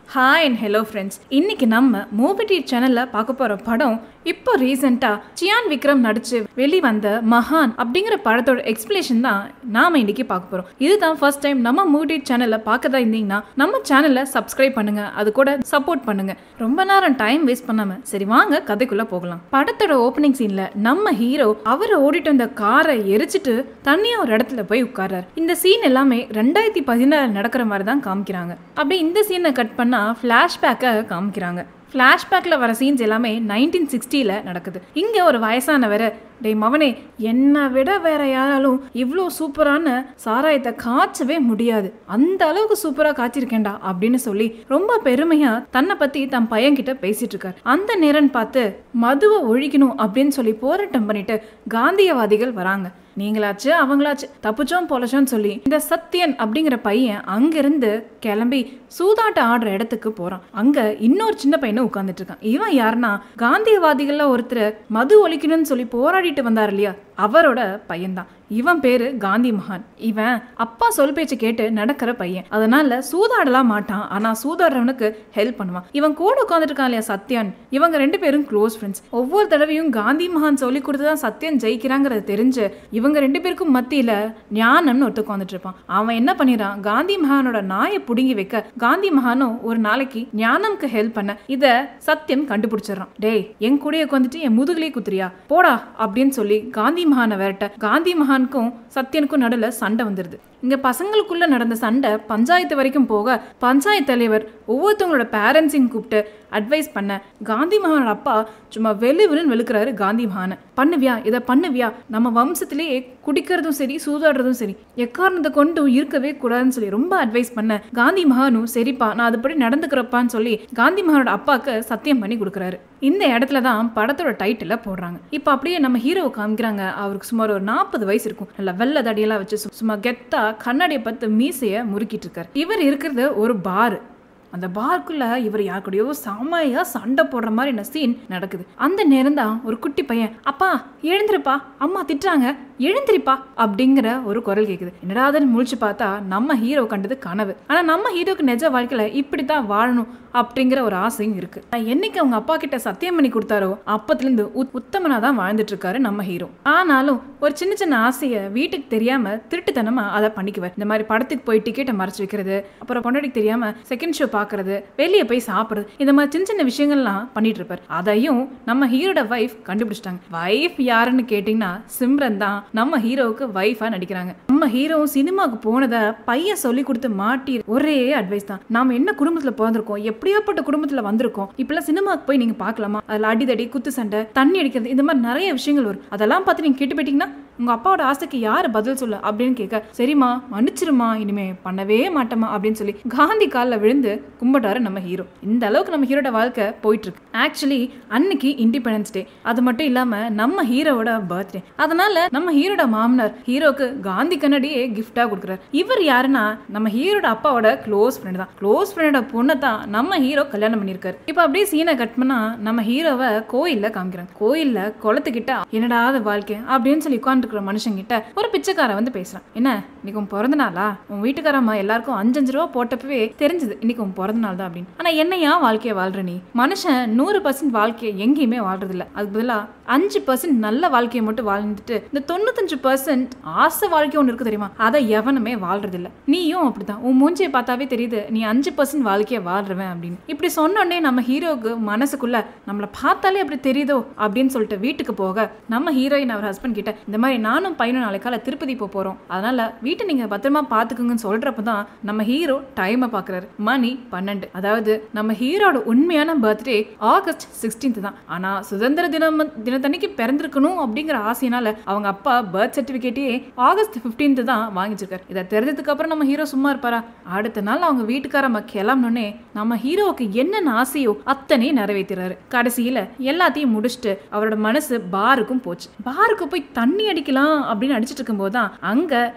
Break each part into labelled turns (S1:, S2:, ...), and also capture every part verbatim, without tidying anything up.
S1: Hi and hello friends. இன்னைக்கு நம்ம movie டி சேனல்ல பார்க்க போற படம் இப்போ ரீசெண்டா சியான் விக்ரம் நடிச்சு வெளிவந்த மகான் அப்படிங்கிற படத்தோட எக்ஸ்பிளேஷன் தான் நாம இன்னைக்கு பார்க்க போறோம். இதுதான் ஃபர்ஸ்ட் டைம் நம்ம மூவி டி சேனல்ல பார்க்கதா இருந்தீங்கன்னா நம்ம சேனலை சப்ஸ்கிரைப் பண்ணுங்க, அது கூட சப்போர்ட் பண்ணுங்க. ரொம்ப நேரம் டைம் வேஸ்ட் பண்ணாம சரி வாங்க கதைக்குள்ள போகலாம். படத்தோட ஓப்பனிங் சீன்ல நம்ம ஹீரோ அவர் ஓடிட்டு வந்த காரை எரிச்சிட்டு தனியா ஒரு இடத்துல போய் உட்கார்றாரு. இந்த சீன் எல்லாமே ரெண்டாயிரத்தி பதினாறு நடக்கிற மாதிரி தான் காமிக்கிறாங்க. அப்படியே இந்த சீனை கட் பண்ணா ஃபிளாஷ்பேக்கை காமிக்கிறாங்க. ஃப்ளாஷ்பேக்கில் வர சீன்ஸ் எல்லாமே நைன்டீன் சிக்ஸ்டியில் நடக்குது. இங்கே ஒரு வயசானவர், டே மவனே, என்னை விட வேற யாராலும் இவ்வளோ சூப்பரான சாராயத்தை காய்ச்சவே முடியாது, அந்த அளவுக்கு சூப்பராக காய்ச்சிருக்கேன்டா அப்படின்னு சொல்லி ரொம்ப பெருமையாக தன்னை பற்றி தன் பையன்கிட்ட பேசிட்டு இருக்காரு. அந்த நேரம் பார்த்து மதுவை ஒழிக்கணும் அப்படின்னு சொல்லி போராட்டம் பண்ணிட்டு காந்தியவாதிகள் வராங்க. நீங்களாச்சு அவங்களாச்சு தப்புச்சோம் பொலச்சோன்னு சொல்லி இந்த சத்யன் அப்படிங்கிற பையன் அங்கிருந்து கிளம்பி சூதாட்ட ஆடுற இடத்துக்கு போறான். அங்க இன்னொரு சின்ன பையனும் உட்கார்ந்துட்டு இருக்கான். இவன் யாருன்னா காந்தியவாதிகள்ல ஒருத்தர் மது ஒழிக்கணும்னு சொல்லி போராடிட்டு வந்தார் இல்லையா, அவரோட பையன்தான். இவன் பேரு காந்தி மகான். இவன் அப்பா சொல் பேச்சு கேட்டு நடக்கிற பையன். அதனால சூதாடலாம் மாட்டான், ஆனா சூதாடுறவனுக்கு ஹெல்ப் பண்ணுவான். இவன் கூட உட்காந்துட்டு இருக்கான் இல்லையா சத்யன், இவங்க ரெண்டு பேரும் க்ளோஸ் ஃப்ரெண்ட்ஸ். ஒவ்வொரு தடவையும் காந்தி மகான் சொல்லி கொடுத்துதான் சத்யன் ஜெயிக்கிறாங்கிறது தெரிஞ்சு இவங்க ரெண்டு பேருக்கும் மத்தியில ஞானம்னு ஒருத்த உட்காந்துட்டு இருப்பான். அவன் என்ன பண்ணிடுறான், காந்தி மகானோட நாயை புடுங்கி வைக்க காந்தி மகானும் ஒரு நாளைக்கு ஞானம்க்கு ஹெல்ப் பண்ண இத சத்யன் கண்டுபிடிச்சிடறான். டேய், என் கூடயே உட்காந்துட்டு என் முதுகுலயே குத்துறியா, போடா அப்படின்னு சொல்லி காந்தி மகானை விரட்ட காந்தி மகானுக்கும் சத்யனுக்கும் நடுல சண்டை வந்துருது. இங்க பசங்களுக்குள்ள நடந்த சண்டை பஞ்சாயத்து வரைக்கும் போக பஞ்சாயத்து தலைவர் ஒவ்வொருத்தவங்களோட பேரண்ட்ஸையும் கூப்பிட்டு அட்வைஸ் பண்ண காந்தி மகானோட அப்பா சும்மா வெளு வெளுன்னு வெளுக்கிறாரு காந்தி மகானை. பண்ணுவியா, இதை பண்ணுவியா, நம்ம வம்சத்திலேயே குடிக்கிறதும் சரி சூதாடுறதும் சரி எக்காரணத்தை கொண்டு இருக்கவே கூடாதுன்னு சொல்லி ரொம்ப அட்வைஸ் பண்ண காந்தி மகானும் சரிப்பா நான் அதுபடி நடந்துக்கிறப்பான்னு சொல்லி காந்தி மகானோட அப்பாவுக்கு சத்தியம் பண்ணி கொடுக்குறாரு. இந்த இடத்துல தான் படத்தோட டைட்டில போடுறாங்க. இப்போ அப்படியே நம்ம ஹீரோவை காமிக்கிறாங்க. அவருக்கு சுமார் ஒரு நாற்பது வயசு இருக்கும். நல்ல வெள்ளை தடியெல்லாம் வச்சு சும்மா கெத்தா கண்ணாடியை பத்து மீசைய முறுக்கிட்டு இருக்காரு. இவர் இருக்கிறது ஒரு பார். அந்த பார்க்குள்ள இவர் யார் கூடயோ செமையா சண்டை போடுற மாதிரி என்ன சீன் நடக்குது. அந்த நேரம் தான் ஒரு குட்டி பையன், அப்பா எழுந்திருப்பா, அம்மா திட்டுறாங்க, எழுந்திரிப்பா அப்படிங்கிற ஒரு குரல் கேக்குது. என்னடாதுன்னு முழிச்சு பார்த்தா நம்ம ஹீரோ கண்டது கனவு. ஆனா நம்ம ஹீரோக்கு நிஜ வாழ்க்கையில இப்படித்தான் வாழணும் அப்படிங்கிற ஒரு ஆசையும் இருக்கு. என்னைக்கு அவங்க அப்பா கிட்ட சத்தியம் பண்ணி கொடுத்தாரோ அப்பத்துல இருந்து உத்தமனா தான் வாழ்ந்துட்டு இருக்காரு நம்ம ஹீரோ. ஆனாலும் ஒரு சின்ன சின்ன ஆசைய வீட்டுக்கு தெரியாம திருட்டுத்தனமா அதை பண்ணிக்குவார். இந்த மாதிரி படத்துக்கு போய் டிக்கெட்டை மறைச்சு வைக்கிறது, அப்புறம் பொண்டாட்டிக்கு தெரியாம செகண்ட் ஷோ பாக்குறது, வெளியே போய் சாப்பிடுறது, இந்த மாதிரி சின்ன சின்ன விஷயங்கள்லாம் பண்ணிட்டு இருப்பார். அதையும் நம்ம ஹீரோட வைஃப் கண்டுபிடிச்சிட்டாங்க. வைஃப் யாருன்னு கேட்டீங்கன்னா சிம்ரன் தான் நம்ம ஹீரோவுக்கு வைஃபா நடிக்கிறாங்க. நம்ம ஹீரோ சினிமாவுக்கு போனதை பையன் சொல்லி கொடுத்து மாட்டி ஒரே அட்வைஸ் தான், நாம என்ன குடும்பத்துல பிறந்திருக்கோம், எப்படியாப்பட்ட குடும்பத்துல வந்திருக்கோம், இப்பெல்லாம் சினிமாவுக்கு போய் நீங்க பாக்கலாமா, அதுல அடிதடி குத்து சண்டை தண்ணி அடிக்கிறது இந்த மாதிரி நிறைய விஷயங்கள் வரும். அதெல்லாம் பார்த்து நீங்க கேட்டு போயிட்டீங்கன்னா உங்க அப்பாவோட ஆசைக்கு யாரு பதில் சொல்ல அப்படின்னு கேட்க, சரிமா மன்னிச்சிருமா, இனிமே பண்ணவே மாட்டோமா அப்படின்னு சொல்லி காந்தி காலில் விழுந்து கும்பிட்டாரு நம்ம ஹீரோ. இந்த அளவுக்கு நம்ம ஹீரோட வாழ்க்கை போயிட்டு இருக்கு. ஆக்சுவலி அன்னைக்கு இண்டிபெண்டன்ஸ் டே, அது மட்டும் இல்லாம நம்ம ஹீரோட பர்த்டே. அதனால நம்ம ஹீரோட மாமனார் ஹீரோக்கு காந்தி கண்ணாடியே கிஃப்டா கொடுக்குறாரு. இவர் யாருன்னா நம்ம ஹீரோட அப்பாவோட க்ளோஸ் ஃப்ரெண்ட் தான். க்ளோஸ் ஃப்ரெண்டோட பொண்ணை தான் நம்ம ஹீரோ கல்யாணம் பண்ணியிருக்காரு. இப்போ அப்படியே சீனை கட் பண்ணா நம்ம ஹீரோவை கோயில்ல காமிக்கிறாங்க. கோயில்ல குளத்துக்கிட்ட என்னடாத வாழ்க்கை அப்படின்னு சொல்லி உட்காந்து மனுஷன் கிட்ட ஒரு பிச்சைக்கார வந்து பேசுறான். என்ன இன்னைக்கு உன் பிறந்த நாளா, உன் வீட்டுக்காரம்மா எல்லாருக்கும் அஞ்சு அஞ்சு ரூபா போட்டப்பவே தெரிஞ்சது இன்னைக்கு உன் பிறந்த நாள் தான் அப்படின்னு. ஆனா என்னையா வாழ்க்கைய வாழ்ற நீ, மனுஷன் நூறு பர்சன்ட் வாழ்க்கையை எங்கேயுமே வாழ்றது இல்ல, அதுக்கு பதிலா அஞ்சு பர்சன்ட் நல்ல வாழ்க்கையை மட்டும் வாழ்ந்துட்டு இந்த தொண்ணூத்தஞ்சு பர்சன்ட் ஆசை வாழ்க்கை ஒண்ணு இருக்கு தெரியுமா, அதை எவனுமே வாழ்றது இல்ல. நீயும் அப்படிதான், உன் மூஞ்சியை பார்த்தாவே தெரியுது நீ அஞ்சு பர்சன்ட் வாழ்க்கையை வாழ்றவன் அப்படின்னு. இப்படி சொன்னோடனே நம்ம ஹீரோவுக்கு மனசுக்குள்ள நம்மளை பார்த்தாலே அப்படி தெரியுதோ அப்படின்னு சொல்லிட்டு வீட்டுக்கு போக நம்ம ஹீரோயின் அவர் ஹஸ்பண்ட் கிட்ட, இந்த மாதிரி நானும் பையனும் நாளை கால திருப்பதி போக போறோம், அதனால வீட்டை நீங்க பத்திரமா பாத்துக்குங்கன்னு சொல்றப்பதான் நம்ம ஹீரோ டைமை பாக்குறாரு. மணி பன்னெண்டு. அதாவது நம்ம ஹீரோட உண்மையான பர்த்டே ஆகஸ்ட் சிக்ஸ்டீன்த் தான். ஆனா சுதந்திர தினம் தினத்தன்னைக்கு பிறந்திருக்கணும் அப்படிங்கிற ஆசையினால அவங்க அப்பா பர்த் சர்டிபிகேட்டே ஆகஸ்ட் பிப்டீன்த் தான் வாங்கிச்சிருக்காரு. இதை தெரிஞ்சதுக்கு அப்புறம் நம்ம ஹீரோ சும்மா இருப்பாரா? அடுத்த நாள் அவங்க வீட்டுக்காரம்மா கிளம்பணுன்னே நம்ம ஹீரோவுக்கு என்னென்ன ஆசையோ அத்தனையும் நிறைவேற்றுறாரு. கடைசியில எல்லாத்தையும் முடிச்சுட்டு அவரோட மனசு பாருக்கும் போச்சு. பாருக்கு போய் தண்ணி அடிக்கலாம் அப்படின்னு அடிச்சிட்டு இருக்கும் போதுதான் அங்க நம்ம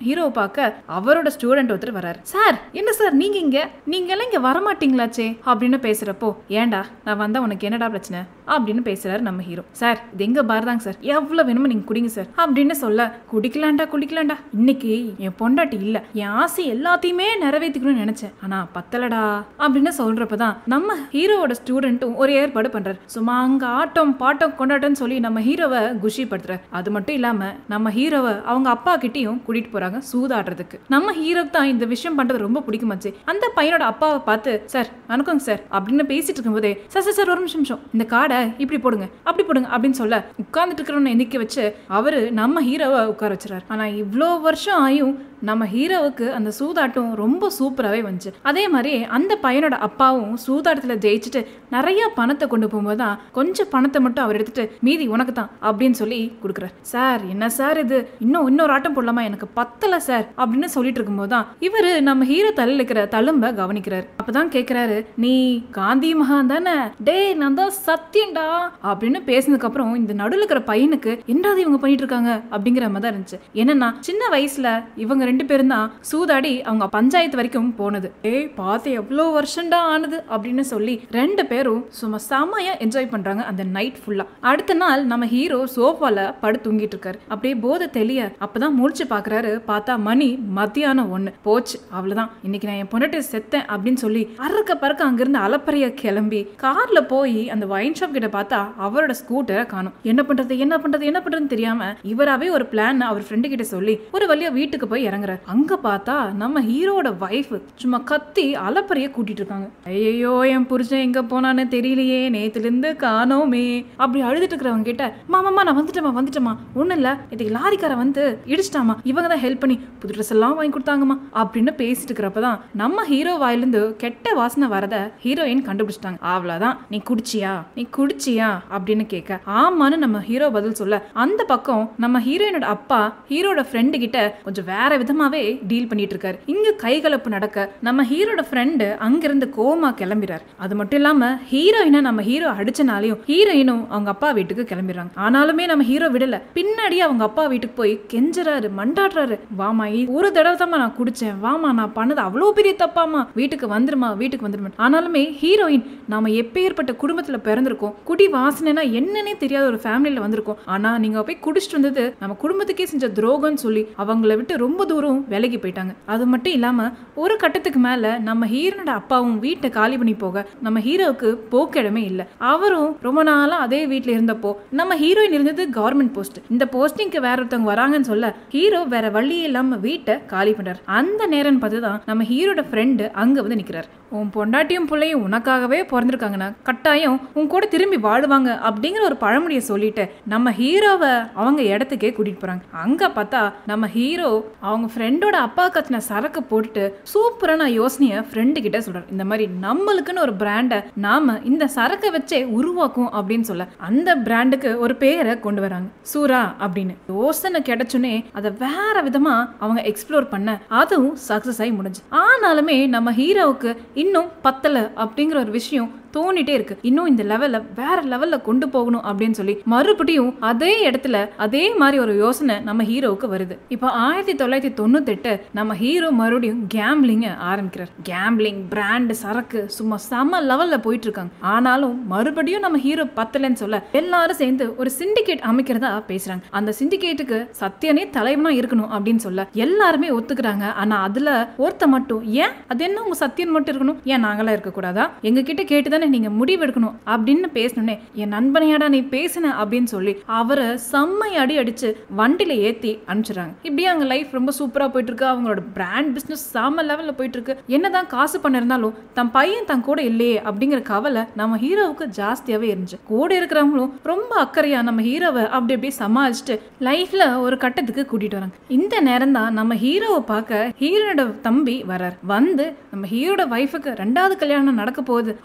S1: ஹீரோவை பார்க்க அவரோட ஸ்டூடெண்ட் ஒருத்தர் வராரு. சார் என்ன சார் நீங்க இங்க நீங்க எல்லாம் இங்க வரமாட்டீங்களாச்சே அப்படின்னு பேசுறப்போ, ஏண்டா நான் வந்தா உனக்கு என்னடா பிரச்சனை அப்படின்னு பேசுறாரு நம்ம ஹீரோ. சார் இது எங்க பார் தாங்க சார், எவ்வளவு வேணுமோ நீங்க குடிங்க சார் அப்படின்னு சொல்ல, குடிக்கலாண்டா குடிக்கலாண்டா இன்னைக்கு என் பொண்டாட்டி இல்ல, என் ஆசை எல்லாத்தையுமே நிறைவேற்றிக்கணும்னு நினைச்சேன், ஆனா பத்தலடா அப்படின்னு சொல்றப்பதான் நம்ம ஹீரோவோட ஸ்டூடெண்ட்டும் ஒரு ஏற்பாடு பண்றாரு. சும்மா அங்க ஆட்டம் பாட்டம் கொண்டாட்டம்னு சொல்லி நம்ம ஹீரோவை குஷிப்படுத்துறாரு. அது மட்டும் இல்லாம நம்ம ஹீரோவை அவங்க அப்பா கிட்டையும் கூட்டிட்டு போறாங்க சூதாடுறதுக்கு. நம்ம ஹீரோக்கு தான் இந்த விஷயம் பண்றது ரொம்ப பிடிக்குமாச்சு. அந்த பையனோட அப்பாவை பார்த்து, சார் வணக்கம் சார் அப்படின்னு பேசிட்டு இருக்கும் போதே, சார் சார் சார் ஒரு நிமிஷம் நிமிஷம் இந்த கார்டை இப்படி போடுங்க அப்படி போடுங்க அப்படின்னு சொல்ல, உட்கார்ந்துட்டு இருக்கிறவனை எந்திக்க வச்சு அவரு நம்ம ஹீரோவை உட்கார வச்சுறாரு. ஆனா இவ்வளோ வருஷம் ஆயும் நம்ம ஹீரோவுக்கு அந்த சூதாட்டம் ரொம்ப சூப்பராகவே வந்துச்சு. அதே மாதிரி அந்த பையனோட அப்பாவும் சூதாட்டத்தில் ஜெயிச்சுட்டு நிறைய பணத்தை கொண்டு போகும்போது தான் கொஞ்சம் பணத்தை மட்டும் அவர் எடுத்துட்டு மீதி உனக்கு தான் அப்படின்னு சொல்லி கொடுக்குறாரு. சார் என்ன சார் இது, இன்னும் இன்னொரு ஆட்டம் போடலாமா, எனக்கு பத்தல சார் அப்படின்னு சொல்லிட்டு இருக்கும்போது தான் இவரு நம்ம ஹீரோ தலையில் இருக்கிற தழும்ப கவனிக்கிறாரு. அப்பதான் கேட்கிறாரு, நீ காந்தி மகான் தானே, டே நான் தான் சத்தியம்டா அப்படின்னு பேசினதுக்கு அப்புறம் இந்த நடுவில் இருக்கிற பையனுக்கு என்னது இவங்க பண்ணிட்டு இருக்காங்க அப்படிங்கிற மாதிரி தான் இருந்துச்சு. என்னன்னா சின்ன வயசுல இவங்க ரெண்டு பேரும் தான் சூதாடி அவங்க பஞ்சாயத்து வரைக்கும் போனது. ஏய் பார்த்து எவ்வளோ வருஷம்டா ஆனது அப்படின்னு சொல்லி ரெண்டு பேரும் சும்மா செமையா என்ஜாய் பண்றாங்க அந்த நைட் ஃபுல்லா. அடுத்த நாள் நம்ம ஹீரோ சோஃபால படு தூங்கிட்டு இருக்காரு. அப்படியே போதை தெளிய அப்பதான் முழிச்சு பாக்குறாரு. பார்த்தா மணி மத்தியானம் ஒண்ணு போச்சு, அவ்வளவுதான் இன்னைக்கு நான் என் பொண்டாட்டி செத்தேன் அப்படின்னு சொல்லி அறுக்க பறக்க அங்கிருந்து அலப்பறைய கிளம்பி கார்ல போய் அந்த வைன் ஷாப் கிட்ட பார்த்தா அவரோட ஸ்கூட்டரை காணும். என்ன பண்றது என்ன பண்றது என்ன பண்றதுன்னு தெரியாம இவராவே ஒரு பிளான் அவர் ஃப்ரெண்டு கிட்ட சொல்லி ஒரு வழியா வீட்டுக்கு போய் இறங்குறாரு. அங்க பார்த்தா நம்ம ஹீரோட வைஃப் சும்மா கத்தி அலப்பறைய கூட்டிட்டு இருக்காங்க. ஐயோ என் புருஷன் எங்க போனான்னு தெரியலையே, நேத்துல இருந்து காணோமே அப்படி அழுதுட்டு இருக்கிறவங்க கிட்ட, மாமாமா நான் வந்துட்டேமா வந்துட்டேமா ஒண்ணு இல்ல, இதுக்கு லாரிக்கார வந்து இடிச்சிட்டாமா, இவங்க தான் ஹெல்ப் பண்ணி புது ட்ரெஸ் எல்லாம் வாங்கி கொடுத்தாங்கம்மா அப்படின்னு பேசிட்டு இருக்கிறப்பதான் நம்ம ஹீரோ வாயிலிருந்து கெட்ட வாசனை வரத ஹீரோயின் கண்டுபிடிச்சிட்டாங்க. அவ்வளவுதான், நீ குடிச்சியா நீ குடிச்சியா அப்படின்னு கேட்க, ஆமான்னு நம்ம ஹீரோ பதில் சொல்ல, அந்த பக்கம் நம்ம ஹீரோயினோட அப்பா ஹீரோட ஃப்ரெண்டு கிட்ட கொஞ்சம் வேற விதமாவே டீல் பண்ணிட்டு இருக்காரு. இங்க கைகலப்பு நடக்க நம்ம ஹீரோட ஃப்ரெண்டு அங்கிருந்து கோமா கிளம்பிறாரு. அது மட்டும் இல்லாம ஹீரோயினை நம்ம ஹீரோ அடிச்சனாலையும் ஹீரோயினும் அவங்க அப்பா வீட்டுக்கு கிளம்பிடுறாங்க. ஆனாலுமே நம்ம ஹீரோ விடல, பின்னாடியே அவங்க அப்பா வீட்டுக்கு போய் கெஞ்சறாரு மண்டாடுறாரு. வாமா ஒரு தடவை தான் நான் குடிச்சேன், வாமா நான் பண்ணது அவ்வளோ பெரிய தப்பாமா, வீட்டுக்கு வந்துருமா வீட்டுக்கு வந்துருமா. ஆனாலுமே ஹீரோயின் நாம எப்பேற்பட்ட குடும்பத்துல பிறந்திருக்கோம், குடி வாசனைனா என்னன்னே தெரியாத ஒரு ஃபேமிலியில வந்திருக்கோம், ஆனா நீங்க போய் குடிச்சிட்டு வந்தது நம்ம குடும்பத்துக்கே செஞ்ச துரோகம்னு சொல்லி அவங்கள விட்டு ரொம்ப தூரம் விலகி போயிட்டாங்க. அது மட்டும் இல்லாம ஒரு கட்டத்துக்கு மேல நம்ம ஹீரோனோட அப்பாவும் வீட்டை காலி பண்ணி போக நம்ம ஹீரோவுக்கு போக்கிடமே இல்ல. அவரும் ரொம்ப நாளா அதே வீட்டுல இருந்தப்போ நம்ம ஹீரோயின் இருந்தது கவர்மெண்ட் போஸ்ட், இந்த போஸ்டிங்க்கு வேற ஒருத்தவங்க வராங்கன்னு சொல்ல ஹீரோ வேற வழி இல்லாம வீட்டை காலி பண்றாரு. அந்த நேரம் பார்த்துதான் நம்ம ஹீரோட ஃப்ரெண்டு அங்க வந்து நிக்கிறாரு. உன் பொண்டாட்டியும் பிள்ளையும் உனக்காகவே பிறந்திருக்காங்கன்னா கட்டாயம் உன் கூட திரும்பி வாழுவாங்க அப்படிங்கிற ஒரு பழமொழியை சொல்லிட்டு நம்ம ஹீரோவை அவங்க இடத்துக்கே கூட்டிட்டு போறாங்க. அங்க பார்த்தா நம்ம ஹீரோ அவங்க ஃப்ரெண்டோட அப்பா கத்தின சரக்கு போட்டுட்டு சூப்பரான யோசனைய ஃப்ரெண்டு கிட்ட சொல்றாரு. இந்த மாதிரி நம்மளுக்குன்னு ஒரு பிராண்டை நாம இந்த சரக்கை வச்சே உருவாக்கும் அப்படின்னு சொல்ல அந்த பிராண்டுக்கு ஒரு பேரை கொண்டு வராங்க, சூரா அப்படின்னு. யோசனை கிடைச்சுனே அதை வேற விதமா அவங்க எக்ஸ்ப்ளோர் பண்ண அதுவும் சக்சஸ் ஆகி முடிஞ்சு. ஆனாலுமே நம்ம ஹீரோவுக்கு இன்னும் பத்தல அப்படிங்கிற ஒரு விஷயம் தோணிட்டே இருக்கு. இன்னும் இந்த லெவல்ல வேற லெவல்ல கொண்டு போகணும் அப்படின்னு சொல்லி மறுபடியும் அதே இடத்துல அதே மாதிரி ஒரு யோசனை நம்ம ஹீரோவுக்கு வருது. இப்போ ஆயிரத்தி தொள்ளாயிரத்தி தொண்ணூத்தி எட்டு நம்ம ஹீரோ மறுபடியும் கேம்பிளிங்க ஆரம்பிக்கிறார். கேம்பிளிங் பிராண்ட் சரக்கு சும்மா செம லெவல்ல போயிட்டு இருக்காங்க. ஆனாலும் மறுபடியும் நம்ம ஹீரோ பத்தலன்னு சொல்ல எல்லாரும் சேர்ந்து ஒரு சிண்டிகேட் அமைக்கிறதா பேசுறாங்க. அந்த சிண்டிகேட்டுக்கு சத்தியனே தலைவனா இருக்கணும் அப்படின்னு சொல்ல எல்லாருமே ஒத்துக்கிறாங்க. ஆனா அதுல ஒருத்த மட்டும், ஏன் அது என்ன உங்க சத்தியன் மட்டும் இருக்கணும், ஏன் நாங்களா இருக்க கூடாதா, எங்க கிட்ட கேட்டுதானே நீங்க முடிவு எடுக்கணும் அப்படின்னு பேசணுனே, என் நண்பனையாடா நீ பேசின அப்படின்னு சொல்லி அவரை செம்மை அடி அடிச்சு வண்டியில ஏத்தி அனுப்பிச்சுறாங்க. இப்படியே அவங்க லைஃப் ரொம்ப சூப்பரா போயிட்டு இருக்கு. அவங்களோட பிராண்ட் பிசினஸ் செம லெவல்ல போயிட்டு இருக்கு. என்னதான் காசு பண்ண இருந்தாலும் தன் பையன் தன் கூட இல்லையே அப்படிங்கிற கவலை நம்ம ஹீரோவுக்கு ஜாஸ்தியாவே இருந்துச்சு. கூட இருக்கிறவங்களும் ரொம்ப அக்கறையா நம்ம ஹீரோவை அப்படி அப்படியே சமாளிச்சுட்டு லைஃப்ல ஒரு கட்டத்துக்கு கூட்டிட்டு வராங்க. இந்த நேரம் தான் நம்ம ஹீரோவை பார்க்க ஹீரோட தம்பி வரார். வந்து நம்ம ஹீரோட வைஃபுக்கு ரெண்டாவது கல்யாணம் நடக்க போகுது அப்படிங்கிற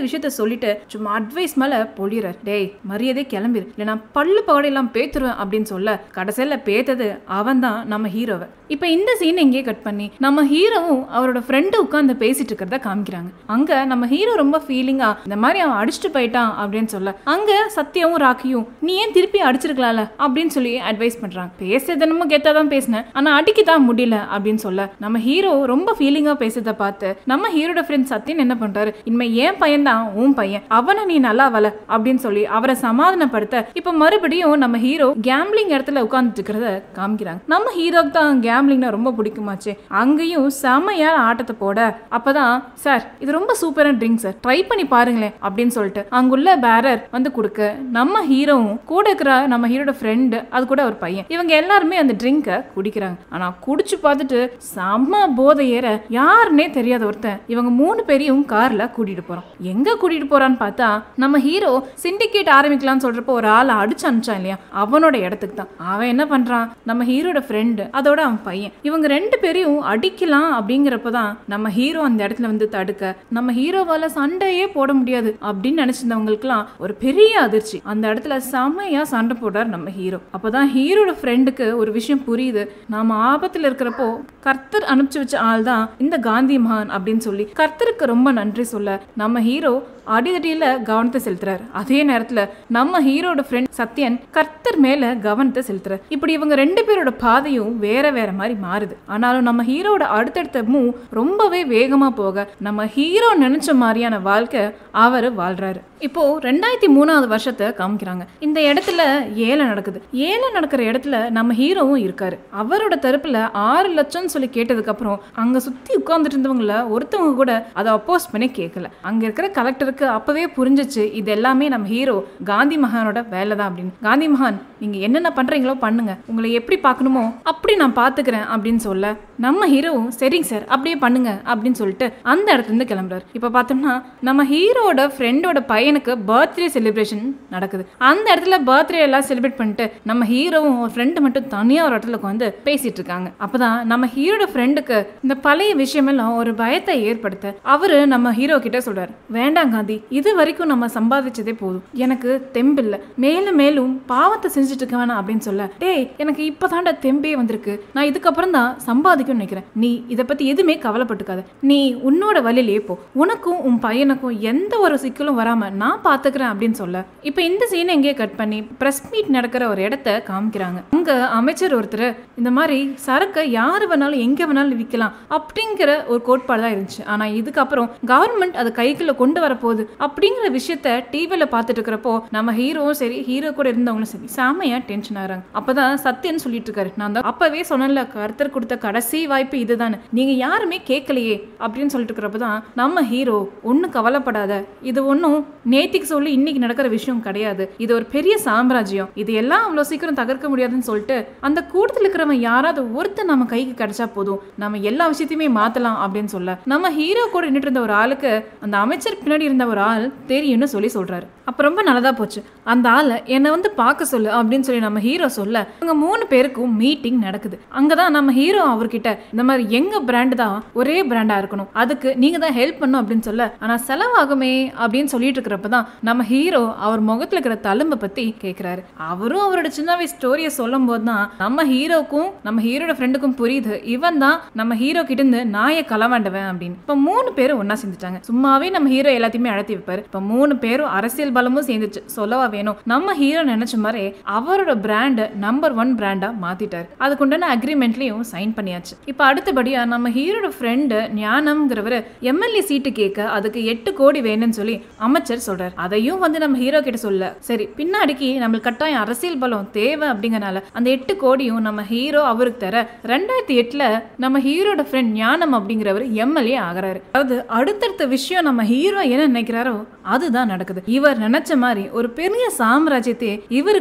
S1: விஷயத்த சொல்லிட்டு சும்மா அட்வைஸ் மேல பொழியறார். டேய் மரியாதை கிளம்பிரு, இல்ல நான் பல்லு பகடையெல்லாம் பேத்துருவேன் அப்படின்னு சொல்ல கடைசியில பேத்தது அவன் தான் நம்ம ஹீரோவை. இப்ப இந்த சீன் எங்கே கட் பண்ணி நம்ம ஹீரோவும் அவரோட ஃப்ரெண்டு உட்காந்து பேசிட்டு இருக்கிறத காமிக்கிறாங்க. அங்க நம்ம ஹீரோ ரொம்ப ஃபீலிங்கா இந்த மாதிரி அவன் அடிச்சுட்டு போயிட்டான் அப்படின்னு சொல்ல அங்க சத்யாவும் ராக்கியும் நீ ஏன் திருப்பி அடிச்சிருக்கலாம்ல அப்படின்னு சொல்லி அட்வைஸ் பண்றாங்க. பேசுறது என்னமோ கெத்தாதான் பேசினேன், ஆனா அடிக்கதான் முடியல அப்படின்னு சொல்ல நம்ம ஹீரோ ரொம்ப ஃபீலிங்கா பேசுறத பார்த்து நம்ம ஹீரோட ஃப்ரெண்ட் சத்யன் என்ன பண்றாரு, இனிமே ஏன் பையன் தான் உன் பையன், அவனை நீ நல்லா வள அப்படின்னு சொல்லி அவரை சமாதானப்படுத்த இப்ப மறுபடியும் நம்ம ஹீரோ கேம்பிளிங் இடத்துல உட்கார்ந்துட்டு இருக்கிறத காமிக்கிறாங்க. நம்ம ஹீரோக்கு தான் கேம்பிளிங்னா ரொம்ப பிடிக்குமாச்சு. அங்கேயும் செமையான ஆட்டத்தை போட அப்பதான் சார் இது ரொம்ப சூப்பரான ட்ரிங்க் சார், ட்ரை பண்ணி பாருங்களேன் அப்படின்னு சொல்லிட்டு அங்குள்ள பேரர் வந்து கொடுக்க நம்ம ஹீரோவும் கூட இருக்கிற நம்ம ஹீரோட ஃப்ரெண்டு அது கூட ஒரு பையன் இவங்க எல்லாருமே அந்த ட்ரிங்கை குடிக்கிறாங்க. ஆனா குடிச்சு பார்த்துட்டு செம்ம போதை ஏற யாருன்னே தெரியாத ஒருத்தன் இவங்க மூணு பேரையும் கார்ல கூட்டிட்டு போறான். எங்க கூட்டிட்டு போறான்னு பார்த்தா நம்ம ஹீரோ சிண்டிகேட் ஆரம்பிக்கலாம்னு சொல்றப்போ ஒரு ஆளை அடிச்சு அனுப்பிச்சான் இல்லையா, அவனோட இடத்துக்கு தான். அவன் என்ன பண்றான், நம்ம ஹீரோட ஃப்ரெண்டு அதோட அவன் பையன் இவங்க ரெண்டு பேரையும் அடிக்கலாம் அப்படிங்கிறப்பதான் நம்ம ஹீரோ அந்த இடத்துல வந்து தடுக்க நம்ம ஹீரோவால சண்டையே போட முடியாது அப்படின்னு நினைச்சிருந்தவங்களுக்கு எல்லாம் ஒரு பெரிய அதிர்ச்சி. அந்த இடத்துல செமையா சண்டை போடுறார் நம்ம ஹீரோ. அப்பதான் ஹீரோட ஃப்ரெண்டுக்கு ஒரு விஷயம் புரியுது, நாம ஆபத்துல இருக்கிறப்போ கர்த்தர் அனுப்பிச்சு வச்ச ஆள் தான் இந்த காந்தி மகான் அப்படின்னு சொல்லி கர்த்தருக்கு ரொம்ப நன்றி சொல்ல நம்ம ஹீரோ அடிதடியில கவனத்தை செலுத்துறாரு. அதே நேரத்துல நம்ம ஹீரோட ஃப்ரெண்ட் சத்யன் கர்த்தர் மேல கவனத்தை செலுத்துறாரு. இப்படி இவங்க ரெண்டு பேரோட பாதையும் வேற வேற மாதிரி மாறுது. ஆனாலும் நம்ம ஹீரோட அடுத்தடுத்த மூவ் ரொம்பவே வேகமா போக நம்ம ஹீரோ நினைச்ச மாதிரியான வாழ்க்கை அவரு வாழ்றாரு. இப்போ ரெண்டாயிரத்தி மூணாவது வருஷத்தை காமிக்கிறாங்க. இந்த இடத்துல ஏழை நடக்குது. ஏழை நடக்கிற இடத்துல நம்ம ஹீரோவும் இருக்காரு. அவரோட தரப்புல ஆறு லட்சம் சொல்லி கேட்டதுக்கு அப்புறம் அங்க சுத்தி உட்கார்ந்துட்டு இருந்தவங்கள ஒருத்தவங்க கூட அதை அப்போஸ் பண்ணி கேட்கல. அங்க இருக்கிற கலெக்டருக்கு அப்பவே புரிஞ்சிச்சு இது எல்லாமே நம்ம ஹீரோ காந்தி மகானோட வேலை தான் அப்படின்னு. காந்தி மகான் நீங்க என்னென்ன பண்றீங்களோ பண்ணுங்க, உங்களை எப்படி பார்க்கணுமோ அப்படி நான் பாத்துக்கிறேன் அப்படின்னு சொல்ல நம்ம ஹீரோவும் சரிங்க சார் அப்படியே பண்ணுங்க அப்படின்னு சொல்லிட்டு அந்த இடத்துல இருந்து கிளம்புறாரு. இப்ப பார்த்தோம்னா நம்ம ஹீரோட ஃப்ரெண்டோட பையனுக்கு பர்த்டே செலிப்ரேஷன் நடக்குது. அந்த இடத்துல பர்த்டே எல்லாம் செலிப்ரேட் பண்ணிட்டு நம்ம ஹீரோவும் ஒரு ஃப்ரெண்டு மட்டும் தனியா ஒரு இடத்துல வந்து பேசிட்டு இருக்காங்க. அப்பதான் நம்ம ஹீரோட ஃப்ரெண்டுக்கு இந்த பழைய விஷயம் எல்லாம் ஒரு பயத்தை ஏற்படுத்த அவரு நம்ம ஹீரோ கிட்ட சொல்றாரு, வேண்டாம் காந்தி, இது வரைக்கும் நம்ம சம்பாதிச்சதே போதும், எனக்கு தெம்பில்ல, மேலும் மேலும் பாவத்தை செஞ்சுட்டு இருக்க வேணாம் அப்படின்னு சொல்ல டேய் எனக்கு இப்பதான்டா தெம்பே வந்திருக்கு, நான் இதுக்கப்புறம் தான் சம்பாதிக்கும் நினைக்கிறேன், நீ இதை பத்தி எதுவுமே கவலைப்பட்டுக்காத, நீ உன்னோட வழியிலே போ, உனக்கும் உன் பையனுக்கும் எந்த ஒரு சிக்கலும் வராம நான் பாத்துக்கிறேன் அப்படின்னு சொல்ல இப்ப இந்த சீனை எங்கேயே கட் பண்ணி பிரஸ் மீட் நடக்கிற ஒரு இடத்த காமிக்கிறாங்க. அங்க அமைச்சர் ஒருத்தர் இந்த மாதிரி சரக்கை யாரு வேணாலும் எங்க வேணாலும் விற்கலாம் அப்படிங்கிற ஒரு கோட்பாடு தான் இருந்துச்சு. ஆனா இதுக்கப்புறம் கவர்மெண்ட் அதை கைக்குள்ள கொண்டு வர போகுது அப்படிங்கிற விஷயத்த டிவில பாத்துட்டு இருக்கிறப்போ நம்ம ஹீரோவும் சரி ஹீரோ கூட இருந்தவங்களும் சரி செமையா டென்ஷன் ஆகிறாங்க. அப்பதான் சத்யன் சொல்லிட்டு இருக்காரு, நான் தான் அப்பவே சொன்னல கர்த்தர் கொடுத்த கடைசி வாய்ப்பு இதுதானே, நீங்க யாருமே கேட்கலையே அப்படின்னு சொல்லிட்டு இருக்கிறப்பதான் நம்ம ஹீரோ ஒன்னும் கவலைப்படாத, இது ஒன்னும் நேத்திக்கு சொல்லி இன்னைக்கு நடக்கிற விஷயம் கிடையாது, இது ஒரு பெரிய சாம்ராஜ்யம், இது எல்லாம் அவ்வளவு சீக்கிரம் தகர்க்க முடியாதுன்னு சொல்லிட்டு அந்த கூட்டத்தில் இருக்கிறவன் யாராவது ஒருத்தர் நம்ம கைக்கு கிடைச்சா போதும், நம்ம எல்லா விஷயத்தையுமே மாத்தலாம் அப்படின்னு சொல்ல நம்ம ஹீரோ கூட நின்றுட்டு இருந்த ஒரு ஆளுக்கு அந்த அமைச்சர் பின்னாடி இருந்த ஒரு ஆள் தெரியும்னு சொல்லி சொல்றாரு. அப்ப ரொம்ப நல்லதா போச்சு, அந்த ஆளை என்னை வந்து பார்க்க சொல்லு அப்படின்னு சொல்லி நம்ம ஹீரோ சொல்ல இவங்க மூணு பேருக்கும் மீட்டிங் நடக்குது. அங்கதான் நம்ம ஹீரோ அவர்கிட்ட இந்த மாதிரி எங்க பிராண்ட் தான் ஒரே பிராண்டா இருக்கணும், அதுக்கு நீங்க தான் ஹெல்ப் பண்ணும் அப்படின்னு சொல்ல ஆனா செலவாகுமே அப்படின்னு சொல்லிட்டு இருக்கிறப்பதான் நம்ம ஹீரோ அவர் முகத்துல இருக்கிற தழும்பை பத்தி கேட்கிறாரு. அவரும் அவரோட சின்ன வயசு ஸ்டோரியை சொல்லும் போதுதான் நம்ம ஹீரோக்கும் நம்ம ஹீரோட ஃப்ரெண்டுக்கும் புரியுது இவன் தான் நம்ம ஹீரோ கிட்ட இருந்து நாயை களவாண்டவன் அப்படின்னு. இப்ப மூணு பேரும் ஒன்னா சேர்ந்துட்டாங்க. சும்மாவே நம்ம ஹீரோ எல்லாத்தையுமே அழைத்தி வைப்பாரு. இப்ப மூணு பேரும் அரசியல் பலமும் சேர்ந்துச்சு, சொல்லவா வேணும். நம்ம ஹீரோ நினைச்ச மாதிரி அவரோட பிராண்ட் நம்பர் ஒன் பிராண்டா மாத்திட்டாரு. அதுக்குண்டான அக்ரிமெண்ட்லயும் சைன் பண்ணியாச்சு. இப்ப அடுத்தபடியா நம்ம ஹீரோட ஃப்ரெண்டு ஞானம்ங்கிறவரு எம்எல்ஏ சீட்டு கேட்க அதுக்கு எட்டு கோடி வேணும்னு சொல்லி அமைச்சர் சொல்றாரு. அதையும் வந்து நம்ம ஹீரோ கிட்ட சொல்ல சரி பின்னாடிக்கு நம்மளுக்கு கட்டாயம் அரசியல் பலம் தேவை அப்படிங்கறனால அந்த எட்டு கோடியும் நம்ம ஹீரோ அவருக்கு தர ரெண்டாயிரத்தி எட்டுல நம்ம ஹீரோட ஃப்ரெண்ட் ஞானம் அப்படிங்கிறவர் எம்எல்ஏ ஆகிறாரு. அதாவது அடுத்தடுத்த விஷயம் நம்ம ஹீரோ என்ன நினைக்கிறாரோ அதுதான் நடக்குது. இவர் நினைச்ச மாதிரி ஒரு பெரிய சாம்ராஜ்யத்தை இவருக்கு உருவாக்கி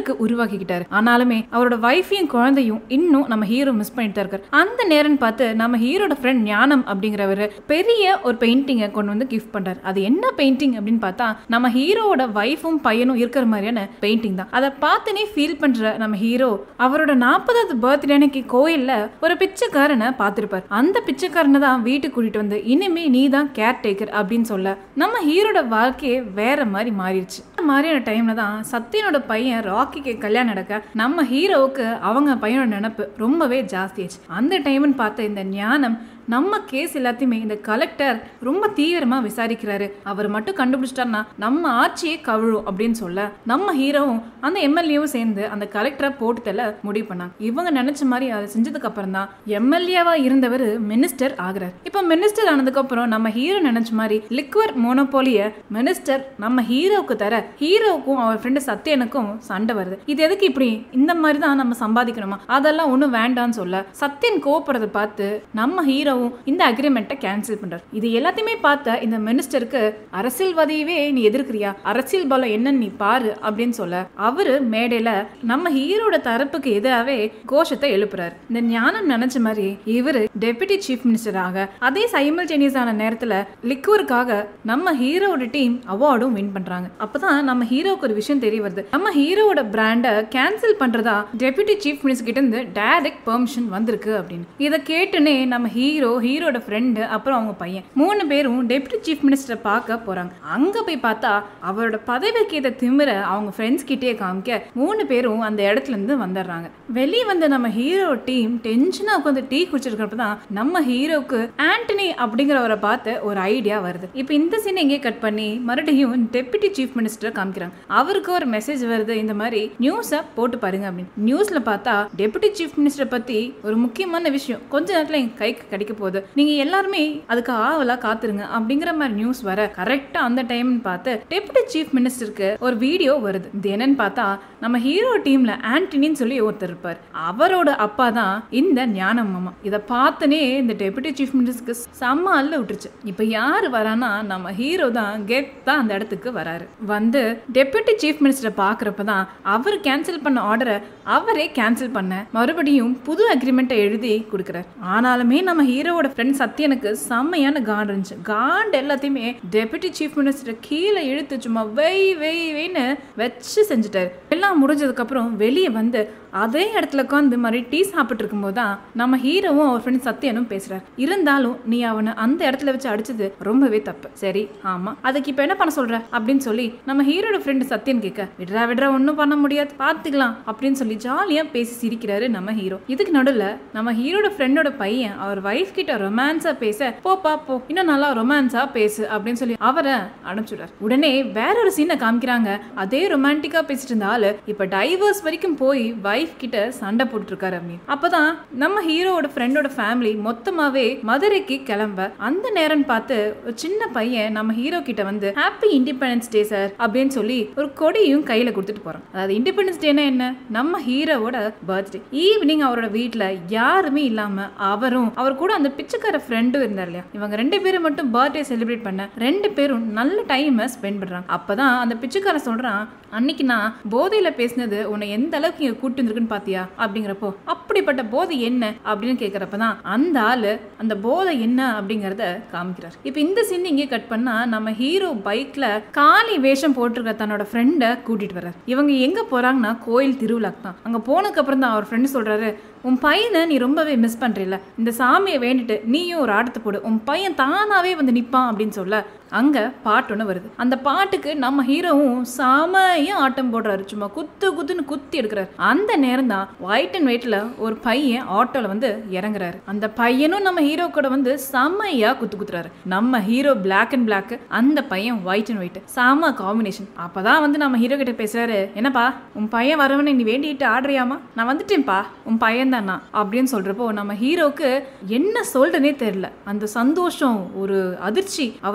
S1: உருவாக்கிக்கிட்டாரு. ஆனாலுமே அவரோட வைஃபையும் குழந்தையும் இன்னும் நம்ம ஹீரோ மிஸ் பண்ணிட்டு தான் இருக்காரு. அந்த நேரம் பார்த்து நம்ம ஹீரோட ஃப்ரெண்ட் ஞானம் அப்படிங்கிறவரு பெரிய ஒரு பெயிண்டிங்கை கொண்டு வந்து கிஃப்ட் பண்றாரு. அது என்ன பெயிண்டிங் அப்படின்னு பார்த்தா நம்ம ஹீரோட வைஃபும் பையனும் இருக்கிற மாதிரியான பெயிண்டிங் தான். அதை பார்த்துனே ஃபீல் பண்ற நம்ம ஹீரோ அவரோட நாற்பதாவது பர்த்டே அன்னைக்கு கோயில்ல ஒரு பிச்சைக்காரனை பார்த்திருப்பார். அந்த பிச்சைக்காரனை தான் வீட்டுக்கு கூட்டிட்டு வந்து இனிமே நீ தான் கேர் டேக்கர் அப்படின்னு சொல்ல நம்ம ஹீரோட வாழ்க்கையே வேற மாதிரி மாறிடுச்சு. மாதிரியான டைம்ல தான் சத்யனோட பையன் ராக்கிக்கு கல்யாணம் நடக்க நம்ம ஹீரோவுக்கு அவங்க பையனோட நினைப்பு ரொம்பவே ஜாஸ்தியாச்சு. அந்த டைம்னு பார்த்து இந்த ஞானம் நம்ம கேஸ் எல்லாத்தையுமே இந்த கலெக்டர் ரொம்ப தீவிரமா விசாரிக்கிறாரு. அவர் மட்டும் கண்டுபிடிச்சிட்டாருன்னா நம்ம ஆட்சியே கவிழும் அப்படின்னு சொல்ல நம்ம ஹீரோவும் அந்த எம்எல்ஏவும் சேர்ந்து அந்த கலெக்டரை போட்டு தள்ள முடிவு பண்ணாங்க. இவங்க நினைச்ச மாதிரி அதை செஞ்சதுக்கு அப்புறம் தான் எம்எல்ஏவா இருந்தவர் மினிஸ்டர் ஆகுறாரு. இப்ப மினிஸ்டர் ஆனதுக்கு அப்புறம் நம்ம ஹீரோ நினைச்ச மாதிரி லிக்வர் மோனோபோலிய மினிஸ்டர் நம்ம ஹீரோவுக்கு தர ஹீரோவுக்கும் அவர் ஃப்ரெண்டு சத்யனுக்கும் சண்டை வருது. இது எதுக்கு இப்படி இந்த மாதிரி தான் நம்ம சம்பாதிக்கணுமா, அதெல்லாம் ஒன்றும் வேண்டான்னு சொல்ல சத்யன் கோபப்படுறதை பார்த்து நம்ம ஹீரோ இந்த அக்ரிமெண்ட்டை கேன்சல் பண்றாரு. இது எல்லாத்தையுமே பார்த்த இந்த மினிஸ்டருக்கு அரசியல்வாதியவே நீ எதிர்க்கிறியா, அரசியல் பலம் என்னன்னு நீ பாரு அப்படின்னு சொல்ல அவரு மேடையில நம்ம ஹீரோட தரப்புக்கு எதிராகவே கோஷத்தை எழுப்புறாரு. இந்த ஞானம் நினைச்ச மாதிரி இவரு டெபுட்டி சீஃப் மினிஸ்டராக அதே சைமல்டேனியஸான நேரத்துல லிக்வருக்காக நம்ம ஹீரோட டீம் அவார்டும் வின் பண்றாங்க. அப்பதான் நம்ம ஹீரோக்கு ஒரு விஷயம் தெரிய வருது. நம்ம ஹீரோட பிராண்டை கேன்சல் பண்றதா டெபுட்டி சீஃப் மினிஸ்டர் கிட்ட இருந்து டைரக்ட் பெர்மிஷன் வந்திருக்கு அப்படின்னு. இதை கேட்டுனே நம்ம ஹீரோ ஹீரோட ஃப்ரெண்டு அப்புறம் அவங்க பையன் மூணு பேரும் டெப்யூட்டி சீஃப் மினிஸ்டரை பார்க்க போறாங்க. அங்க போய் பார்த்தா அவரோட பதவிக்கு ஏற்ற திமிர அவங்க ஃப்ரெண்ட்ஸ் கிட்டே காமிக்க மூணு பேரும் அந்த இடத்துல இருந்து வந்துடுறாங்க. வெளியே வந்த நம்ம ஹீரோ டீம் டென்ஷனா உட்காந்து டீ குடிச்சிருக்கிறப்ப தான் நம்ம ஹீரோக்கு ஆண்டனி அப்படிங்கிறவரை பார்த்து ஒரு ஐடியா வருது. இப்போ இந்த சீன் எங்கே கட் பண்ணி மறுபடியும் டெப்யூட்டி சீஃப் மினிஸ்டர் காமிக்கிறாங்க. அவருக்கு ஒரு மெசேஜ் வருது, இந்த மாதிரி நியூஸை போட்டு பாருங்க அப்படின்னு. நியூஸ்ல பார்த்தா டெப்யூட்டி சீஃப் மினிஸ்டரை பத்தி ஒரு முக்கியமான விஷயம் கொஞ்ச நேரத்துல எங்க கைக்கு கிடைக்க போகுது, நீங்க எல்லாருமே அதுக்கு ஆவலா காத்துருங்க அப்படிங்கிற மாதிரி நியூஸ் வர கரெக்டா அந்த டைம் பார்த்து டெப்யூட்டி சீஃப் மினிஸ்டருக்கு ஒரு வீடியோ வருது. இது என்னன்னு பார்த்தா நம்ம ஹீரோ டீம்ல ஆண்டனின்னு சொல்லி ஒருத்தர் இருப்பார், அவரோட அப்பா தான் இந்த ஞானம் மாமா. இதை பார்த்துனே இந்த டெப்யூட்டி சீஃப் மினிஸ்டருக்கு செம்ம அல்ல விட்டுருச்சு. இப்ப யாரு வரானா நம்ம ஹீரோ தான் கெட் தான் அந்த இடத்துக்கு வராரு. வந்து டெப்யூட்டி சீஃப் மினிஸ்டரை பாக்குறப்பதான் அவர் கேன்சல் பண்ண ஆர்டரை அவரே கேன்சல் பண்ண மறுபடியும் புது அக்ரிமெண்ட்டை எழுதி கொடுக்குறாரு. ஆனாலுமே நம்ம ஹீரோவோட ஃப்ரெண்ட் சத்யனுக்கு செம்மையான காண்ட் இருந்துச்சு. காண்ட் எல்லாத்தையுமே டெப்யூட்டி சீஃப் மினிஸ்டர் கீழே இழுத்து சும்மா வெய் வெய் வெய்னு வச்சு செஞ்சுட்டாரு. எல்லாம் முடிஞ்சதுக்கு அப்புறம் வெளியே வந்து அதே இடத்துல உட்காந்து மாதிரி டீ சாப்பிட்டு இருக்கும் போதுதான் நம்ம ஹீரோவும் அவர் ஃப்ரெண்ட் சத்யனும் பேசுறாரு. இருந்தாலும் நீ அவனை அந்த இடத்துல வச்சு அடிச்சது ரொம்பவே தப்பு. சரி, ஆமா, அதுக்கு இப்ப என்ன பண்ண சொல்ற அப்படின்னு சொல்லி நம்ம ஹீரோட ஃப்ரெண்ட் சத்யன் கேட்க, விடுறா விடுறா ஒன்னும் பண்ண முடியாது, பாத்துக்கலாம் அப்படின்னு சொல்லி ஜாலியா பேசி சிரிக்கிறாரு நம்ம ஹீரோ. இதுக்கு நடுவில் நம்ம ஹீரோட ஃப்ரெண்டோட பையன் அவர் வைஃப் கிட்ட ரொமான்ஸா பேச, போப்பா போ இன்னும் நல்லா ரொமான்ஸா பேசு அப்படின்னு சொல்லி அவரை அனுப்பிச்சுடாரு. உடனே வேற ஒரு சீனை காமிக்கிறாங்க. அதே ரொமான்டிக்கா பேசிட்டு இருந்த ஆளு இப்ப டைவர்ஸ் வரைக்கும் போய் வைஃப் கிட்ட சண்டை போட்டு இருக்காரு அப்படின்னு. அப்பதான் நம்ம ஹீரோட ஃப்ரெண்டோட ஃபேமிலி மொத்தமாவே மதுரைக்கு கிளம்ப அந்த நேரம் பார்த்து ஒரு சின்ன பையன் நம்ம ஹீரோ கிட்ட வந்து ஹாப்பி இண்டிபெண்டன்ஸ் டே சார் அப்படின்னு சொல்லி ஒரு கொடியும் கையில கொடுத்துட்டு போறான். அதாவது இண்டிபெண்டன்ஸ் டேனா என்ன, நம்ம ஹீரோவோட பர்த்டே. ஈவினிங் அவரோட வீட்டுல யாருமே இல்லாம அவரும் அவர் கூட அந்த பிச்சைக்கார ஃப்ரெண்டும் இருந்தார் இல்லையா, இவங்க ரெண்டு பேரும் மட்டும் பர்த்டே செலிப்ரேட் பண்ண ரெண்டு பேரும் நல்ல டைம் ஸ்பெண்ட் பண்றாங்க. அப்பதான் அந்த பிச்சைக்கார சொல்றான், அன்னைக்கு நான் போதையில பேசினது உன்னை எந்த அளவுக்கு இங்க கூட்டு இருக்குன்னு பாத்தியா அப்படிங்கிறப்போ, அப்படிப்பட்ட போதை என்ன அப்படின்னு கேட்கறப்பதான் அந்த ஆளு அந்த போதை என்ன அப்படிங்கறத காமிக்கிறார். இப்ப இந்த சீன் இங்கே கட் பண்ணா நம்ம ஹீரோ பைக்ல காலி வேஷம் போட்டிருக்க தன்னோட ஃப்ரெண்ட கூட்டிட்டு வர்றாரு. இவங்க எங்க போறாங்கன்னா கோயில் திருவிழாக்கு தான். அங்க போனதுக்கு அப்புறம் தான் அவர் ஃப்ரெண்ட் சொல்றாரு, உன் பையனை நீ ரொம்பவே மிஸ் பண்றீல, இந்த சாமியை வேண்டிட்டு நீயும் ஒரு ஆட்டத்தை போடு, உன் பையன் தானாவே வந்து நிப்பான் அப்படின்னு சொல்ல அங்க பாட்டு ஒன்று வருது. அந்த பாட்டுக்கு நம்ம ஹீரோவும் செமையா ஆட்டம் போடுறாரு, சும்மா குத்து குத்துன்னு குத்தி எடுக்கிறாரு. அந்த நேரம் தான் ஒயிட் அண்ட் ஒயிட்ல ஒரு பையன் ஆட்டோல வந்து இறங்குறாரு. அந்த பையனும் நம்ம ஹீரோ கூட வந்து செமையா குத்து குத்துறாரு. நம்ம ஹீரோ பிளாக் அண்ட் பிளாக், அந்த பையன் ஒயிட் அண்ட் ஒயிட், செம காம்பினேஷன். அப்பதான் வந்து நம்ம ஹீரோ கிட்ட பேசுறாரு, என்னப்பா உன் பையன் வரவனை நீ வேண்டிட்டு ஆடுறியாமா, நான் வந்துட்டேன்ப்பா, உன் பையன் தானா அப்படின்னு சொல்றப்போ நம்ம ஹீரோக்கு என்ன சொல்றனே தெரியல. அந்த சந்தோஷம், ஒரு அதிர்ச்சி அவர் அப்படியே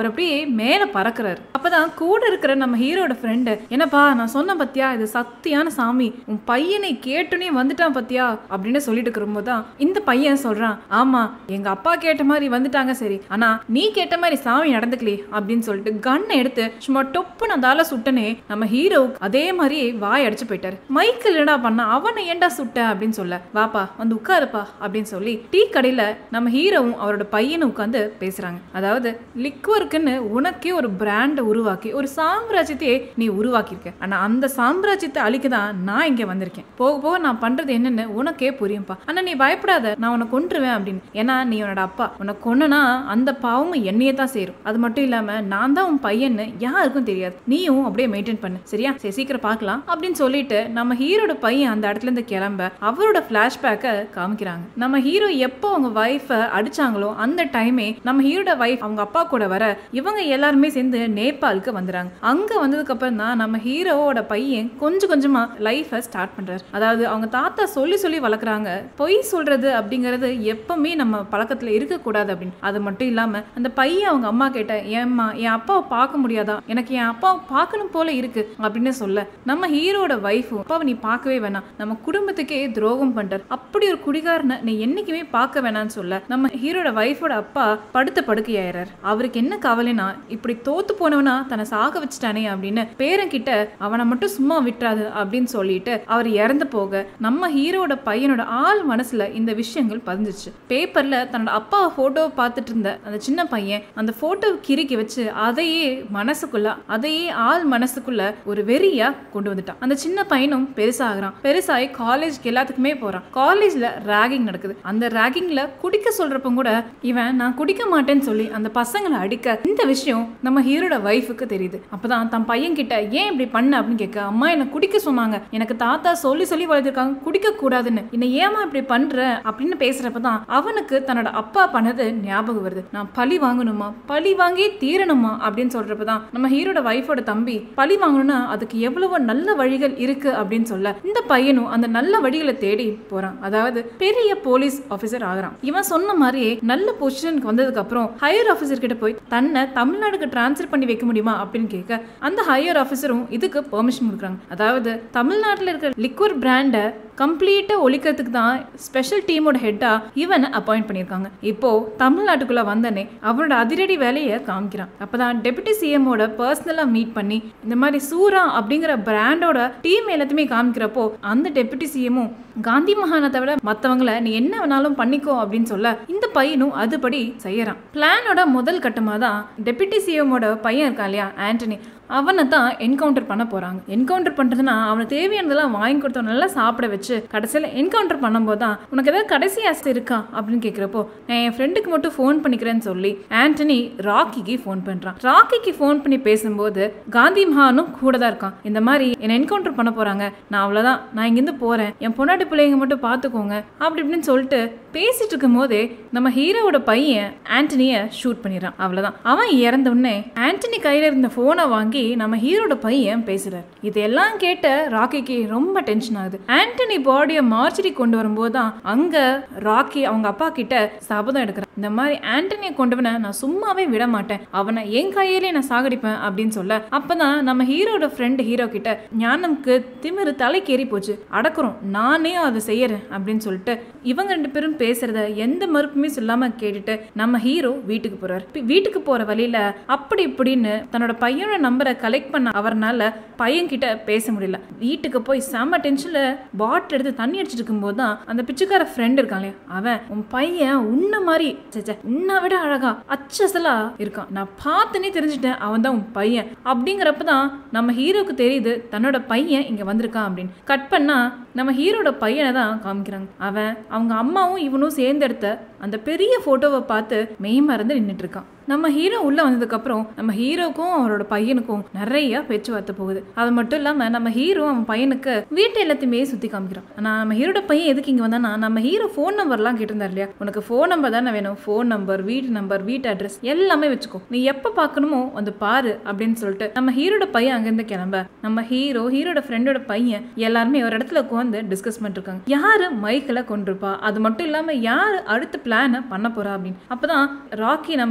S1: மேல பறக்குறாரு. அப்பதான் கூட இருக்கிற நம்ம ஹீரோட ஃப்ரெண்டு, என்னப்பா நான் சொன்ன பத்தியா, இது சக்தியான சாமி, உன் பையனை கேட்டுனே வந்துட்டான் பத்தியா அப்படின்னு சொல்லிட்டு இருக்கும்போதுதான் இந்த பையன் சொல்றான், ஆமா எங்க அப்பா கேட்ட மாதிரி வந்துட்டாங்க, சரி ஆனா நீ கேட்ட மாதிரி சாமி நடந்துக்கலே அப்படின்னு சொல்லிட்டு கண்ணை எடுத்து சும்மா டொப்புன்னு அதால சுட்டனே நம்ம ஹீரோ அதே மாதிரி வாய் அடிச்சு போயிட்டாரு. மைக்கேல் என்னடா பண்ணா, அவனை ஏண்டா சுட்ட அப்படின்னு சொல்ல, வாப்பா வந்து உட்காருப்பா அப்படின்னு சொல்லி டீ கடையில நம்ம ஹீரோவும் அவரோட பையனும் உட்காந்து பேசுறாங்க. அதாவது லிக்வருக்குன்னு உனக்கே ஒரு பிராண்டை உருவாக்கி ஒரு சாம்ராஜ்யத்தையே நீ உருவாக்கியிருக்க, ஆனா அந்த சாம்ராஜ்யத்தை அழிக்கதான் நான் இங்க வந்திருக்கேன். போக போக நான் பண்றது என்னன்னு உனக்கே புரியும்பா, ஆனா நீ பயப்படாத, நான் உன்னை கொன்றுவேன் அப்படின்னு. ஏன்னா நீ உன்னோட அப்பா, உன்னை கொன்னனா அந்த பாவமும் என்னையே தான் சேரும். அது மட்டும் இல்லாம நான் தான் உன் பையன்னு யாருக்கும் தெரியாது, நீயும் அப்படியே மெயின்டைன் பண்ணு, சரியா, சரி சீக்கிரம் பார்க்கலாம் அப்படின்னு சொல்லிட்டு நம்ம ஹீரோட பையன் அந்த இடத்துல இருந்து கிளம்ப அவரோட பிளாஷ்பேக்கை காமிக்கிறாங்க. நம்ம ஹீரோ எப்போ அவங்க வைஃபை அடிச்சாங்களோ அந்த டைமே நம்ம ஹீரோட வைஃப் அவங்க அப்பா கூட வர இவங்க எல்லாருமே சேர்ந்து நேபாளுக்கு வந்துறாங்க. அங்க வந்ததுக்கு அப்புறம் தான் நம்ம ஹீரோவோட பையன் கொஞ்சம் கொஞ்சமா லைஃபை ஸ்டார்ட் பண்றாரு. அதாவது அவங்க தாத்தா சொல்லி சொல்லி வளர்க்குறாங்க, பொய் சொல்றது அப்படிங்கிறது எப்பவுமே நம்ம பழக்கத்துல இருக்க கூடாது அப்படின்னு. அது மட்டும் இல்லாம அந்த பையன் அவங்க அம்மா கேட்ட, ஏம்மா என் அப்பாவை பார்க்க முடியாதா, எனக்கு என் அப்பாவை பார்க்கணும் போல இருக்கு அப்படின்னு சொல்ல நம்ம ஹீரோட வைஃபும், அப்பாவை நீ பார்க்கவே வேணாம், நம்ம குடும்பத்துக்கே துரோகம் பண்றார், அப்படி ஒரு குடிகாரனை நீ என்னைக்குமே பார்க்க வேணாம்னு சொல்ல நம்ம ஹீரோட வைஃபோட அப்பா படுத்த படுக்கையாயிறார். அவருக்கு என்ன கவலைனா, இப்படி தோத்து போனவனா தன்னை சாக வச்சுட்டானே அப்படின்னு பேரன் கிட்ட அவனை மட்டும் சும்மா விட்டுறாது அப்படின்னு சொல்லிட்டு அவர் இறந்து போக நம்ம ஹீரோட பையனோட ஆள் மனசுல இந்த விஷயங்கள் பதிஞ்சிச்சு. பேப்பர்ல தன்னோட அப்பா போட்டோவை பார்த்துட்டு இருந்த அந்த சின்ன பையன் அந்த போட்டோவை கிறுக்கி வச்சு அதையே மனசுக்குள்ள அதையே ஆள் மனசுக்குள்ள ஒரு வெறியா கொண்டு வந்துட்டான். அந்த சின்ன பையனும் பெருசாகிறான். பெருசாகி காலேஜ்க்கு எல்லாத்துக்குமே போறான். காலேஜ்ல ராகிங் நடக்குது. அந்த ராகிங்ல குடிக்க சொல்றப்ப கூட இவன் நான் குடிக்க மாட்டேன்னு சொல்லி அந்த பசங்களை அடிக்க இந்த விஷயம் நம்ம ஹீரோட வைஃபுக்கு தெரியுது. அப்பதான் தன் பையன் கிட்ட ஏன் இப்படி பண்ண அப்படின்னு கேட்க, அம்மா என்ன குடிக்க சொன்னாங்க, எனக்கு தாத்தா சொல்லி சொல்லி வளர்த்திருக்காங்க, குடிக்க கூடாதுன்னு, என்ன ஏமா இப்படி பண்ற அப்படின்னு பேசுறப்பதான் அவனுக்கு தன்னோட அப்பா பண்ணது ஞாபகம் வருது. நான் பழி வாங்கணுமா, பழி வாங்கி தீரணுமா அப்படின்னு சொல்றப்பதான் நம்ம ஹீரோட வைஃபோட தம்பி, பழி வாங்கணும்னா அதுக்கு எவ்வளவு நல்ல வழிகள் இருக்கு அப்படின்னு சொல்ல இந்த பையனும் அந்த நல்ல வழிகளை தேடி போறான். அதாவது பெரிய போலீஸ் ஆபீசர் ஆகிறான். இவன் சொன்ன மாதிரியே நல்ல பொசிஷனுக்கு வந்ததுக்கு அப்புறம் ஹையர் ஆபீசர் கிட்ட போய் தன்னை தமிழ்நாடுக்கு டிரான்ஸ்ஃபர் பண்ணி வைக்க முடியுமா அப்படின்னு கேட்க அந்த ஹையர் ஆபீசரும் இதுக்கு பெர்மிஷன் கொடுக்குறாங்க. அதாவது தமிழ்நாட்டில் இருக்கிற லிக்வர் பிராண்டை கம்ப்ளீட்டா ஒழிக்கிறதுக்கு தான் ஸ்பெஷல் டீமோட ஹெட்டா இவனை அப்பாயிண்ட் பண்ணியிருக்காங்க. இப்போ தமிழ்நாட்டுக்குள்ள வந்தனே அவனோட அதிரடி வேலையை காமிக்கிறான். அப்பதான் டெபுட்டி சிஎம்மோட பர்சனலா மீட் பண்ணி இந்த மாதிரி சூரா அப்படிங்கிற பிராண்டோட டீம் எல்லாத்தையுமே காமிக்கிறப்போ அந்த டெபுட்டி சிஎம்மும் காந்தி மகானை தவிர மற்றவங்களை நீ என்ன வேணாலும் பண்ணிக்கோ அப்படின்னு சொல்ல இந்த பையனும் அதுபடி செய்யறான். பிளானோட முதல் கட்டமா தான் டெபுட்டி சிஎம்மோட பையன் இருக்கான் இல்லையா, ஆண்டனி, அவனை தான் என்கவுண்டர் பண்ண போறாங்க. என்கவுண்டர் பண்றதுன்னா அவனுக்கு தேவையானதெல்லாம் வாங்கி கொடுத்த நல்லா சாப்பிட வச்சு கடைசியில் என்கவுண்டர் பண்ணும்போது தான் உனக்கு ஏதாவது கடைசி ஆசை இருக்கா அப்படின்னு கேட்கிறப்போ நான் என் ஃப்ரெண்டுக்கு மட்டும் ஃபோன் பண்ணிக்கிறேன்னு சொல்லி ஆண்டனி ராக்கிக்கு ஃபோன் பண்றான். ராக்கிக்கு ஃபோன் பண்ணி பேசும்போது காந்தி மகானும் கூட தான் இருக்கான். இந்த மாதிரி என்னை என்கவுண்டர் பண்ண போறாங்க, நான் அவ்வளவுதான், நான் இங்கிருந்து போறேன், என் பொண்டாட்டி பிள்ளைங்க மட்டும் பாத்துக்கோங்க அப்படி இப்படின்னு சொல்லிட்டு பேசிட்டு இருக்கும் போதே நம்ம ஹீரோவோட பையன் ஆண்டனிய ஷூட் பண்ணிடுறான். அவ்வளவுதான், அவன் இறந்த உடனே ஆண்டனி கையில இருந்த போனை வாங்கி நம்ம ஹீரோட பையன் பேசுறாரு. இதெல்லாம் கேட்ட ராக்கிக்கு ரொம்ப டென்ஷன் ஆகுது. ஆண்டனி பாடியை மார்ச்சரி கொண்டு வரும்போது தான் அங்க ராக்கி அவங்க அப்பா கிட்ட சபதம் எடுக்கிறான். இந்த மாதிரி ஆண்டனியை கொண்டவனை நான் சும்மாவே விட மாட்டேன், அவனை என் கையிலே நான் சாகடிப்பேன் அப்படின்னு சொல்ல அப்பதான் நம்ம ஹீரோட ஃப்ரெண்ட் ஹீரோ கிட்ட ஞானம்க்கு திமிரு தலைக்கேறி போச்சு, அடக்குறோம், நானே அதை செய்யறேன் அப்படின்னு சொல்லிட்டு இவங்க ரெண்டு பேரும் பேசுறத எந்த மறுப்புமே சொல்லாம கேட்டுட்டு நம்ம ஹீரோ வீட்டுக்கு போறாரு. வீட்டுக்கு போற வழியில அப்படி இப்படின்னு தன்னோட பையனோட நம்பரை கலெக்ட் பண்ண அவர்னால பையன் கிட்ட பேச முடியல. வீட்டுக்கு போய் செம்ம டென்ஷன்ல பாட்டில் எடுத்து தண்ணி அடிச்சிட்டு இருக்கும் போதுதான் அந்த பிச்சைக்கார ஃப்ரெண்ட் இருக்கான் இல்லையா, அவன் உன் பையன் உன்ன மாதிரி உன்னை விட அழகா அச்சசலா இருக்கான், நான் பார்த்தனே தெரிஞ்சுட்டேன் அவன் தான் உன் பையன் அப்படிங்கிறப்பதான் நம்ம ஹீரோக்கு தெரியுது தன்னோட பையன் இங்க வந்திருக்கான் அப்படின்னு. கட் பண்ணா நம்ம ஹீரோட பையனை தான் காமிக்கிறாங்க. அவன் அவங்க அம்மாவும் இவனும் சேர்ந்து எடுத்த அந்த பெரிய போட்டோவை பார்த்து மெய் மறந்து நின்றுட்டு இருக்கான். நம்ம ஹீரோ உள்ள வந்ததுக்கு அப்புறம் நம்ம ஹீரோக்கும் அவரோட பையனுக்கும் நிறைய பேச்சுவார்த்தை போகுது. அது மட்டும் இல்லாம நம்ம ஹீரோ அவன் பையனுக்கு வீட்டை எல்லாத்தையுமே சுத்தி காமிக்கிறான். ஆனா நம்ம ஹீரோட பையன் எதுக்கு இங்க வந்தானா, நம்ம ஹீரோ போன் நம்பர்லாம் கேட்டிருந்தார் இல்லையா, உனக்கு போன் நம்பர் தானே வேணும், போன் நம்பர், வீட்டு நம்பர், வீட்டு அட்ரஸ் எல்லாமே வச்சுக்கோ, நீ எப்ப பாக்கணுமோ வந்து பாரு அப்படின்னு சொல்லிட்டு நம்ம ஹீரோட பையன் அங்கிருந்து கிளம்ப நம்ம ஹீரோ ஹீரோட ஃப்ரெண்டோட பையன் எல்லாருமே ஒரு இடத்துல உட்காந்து டிஸ்கஸ் பண்ணிட்டு இருக்காங்க. யாரு மைக்கில் கொண்டிருப்பா, அது மட்டும் இல்லாம யாரு அடுத்த பிளான பண்ண போறா அப்படின்னு. அப்பதான் ராக்கி நம்ம ஹீரோ கிட்ட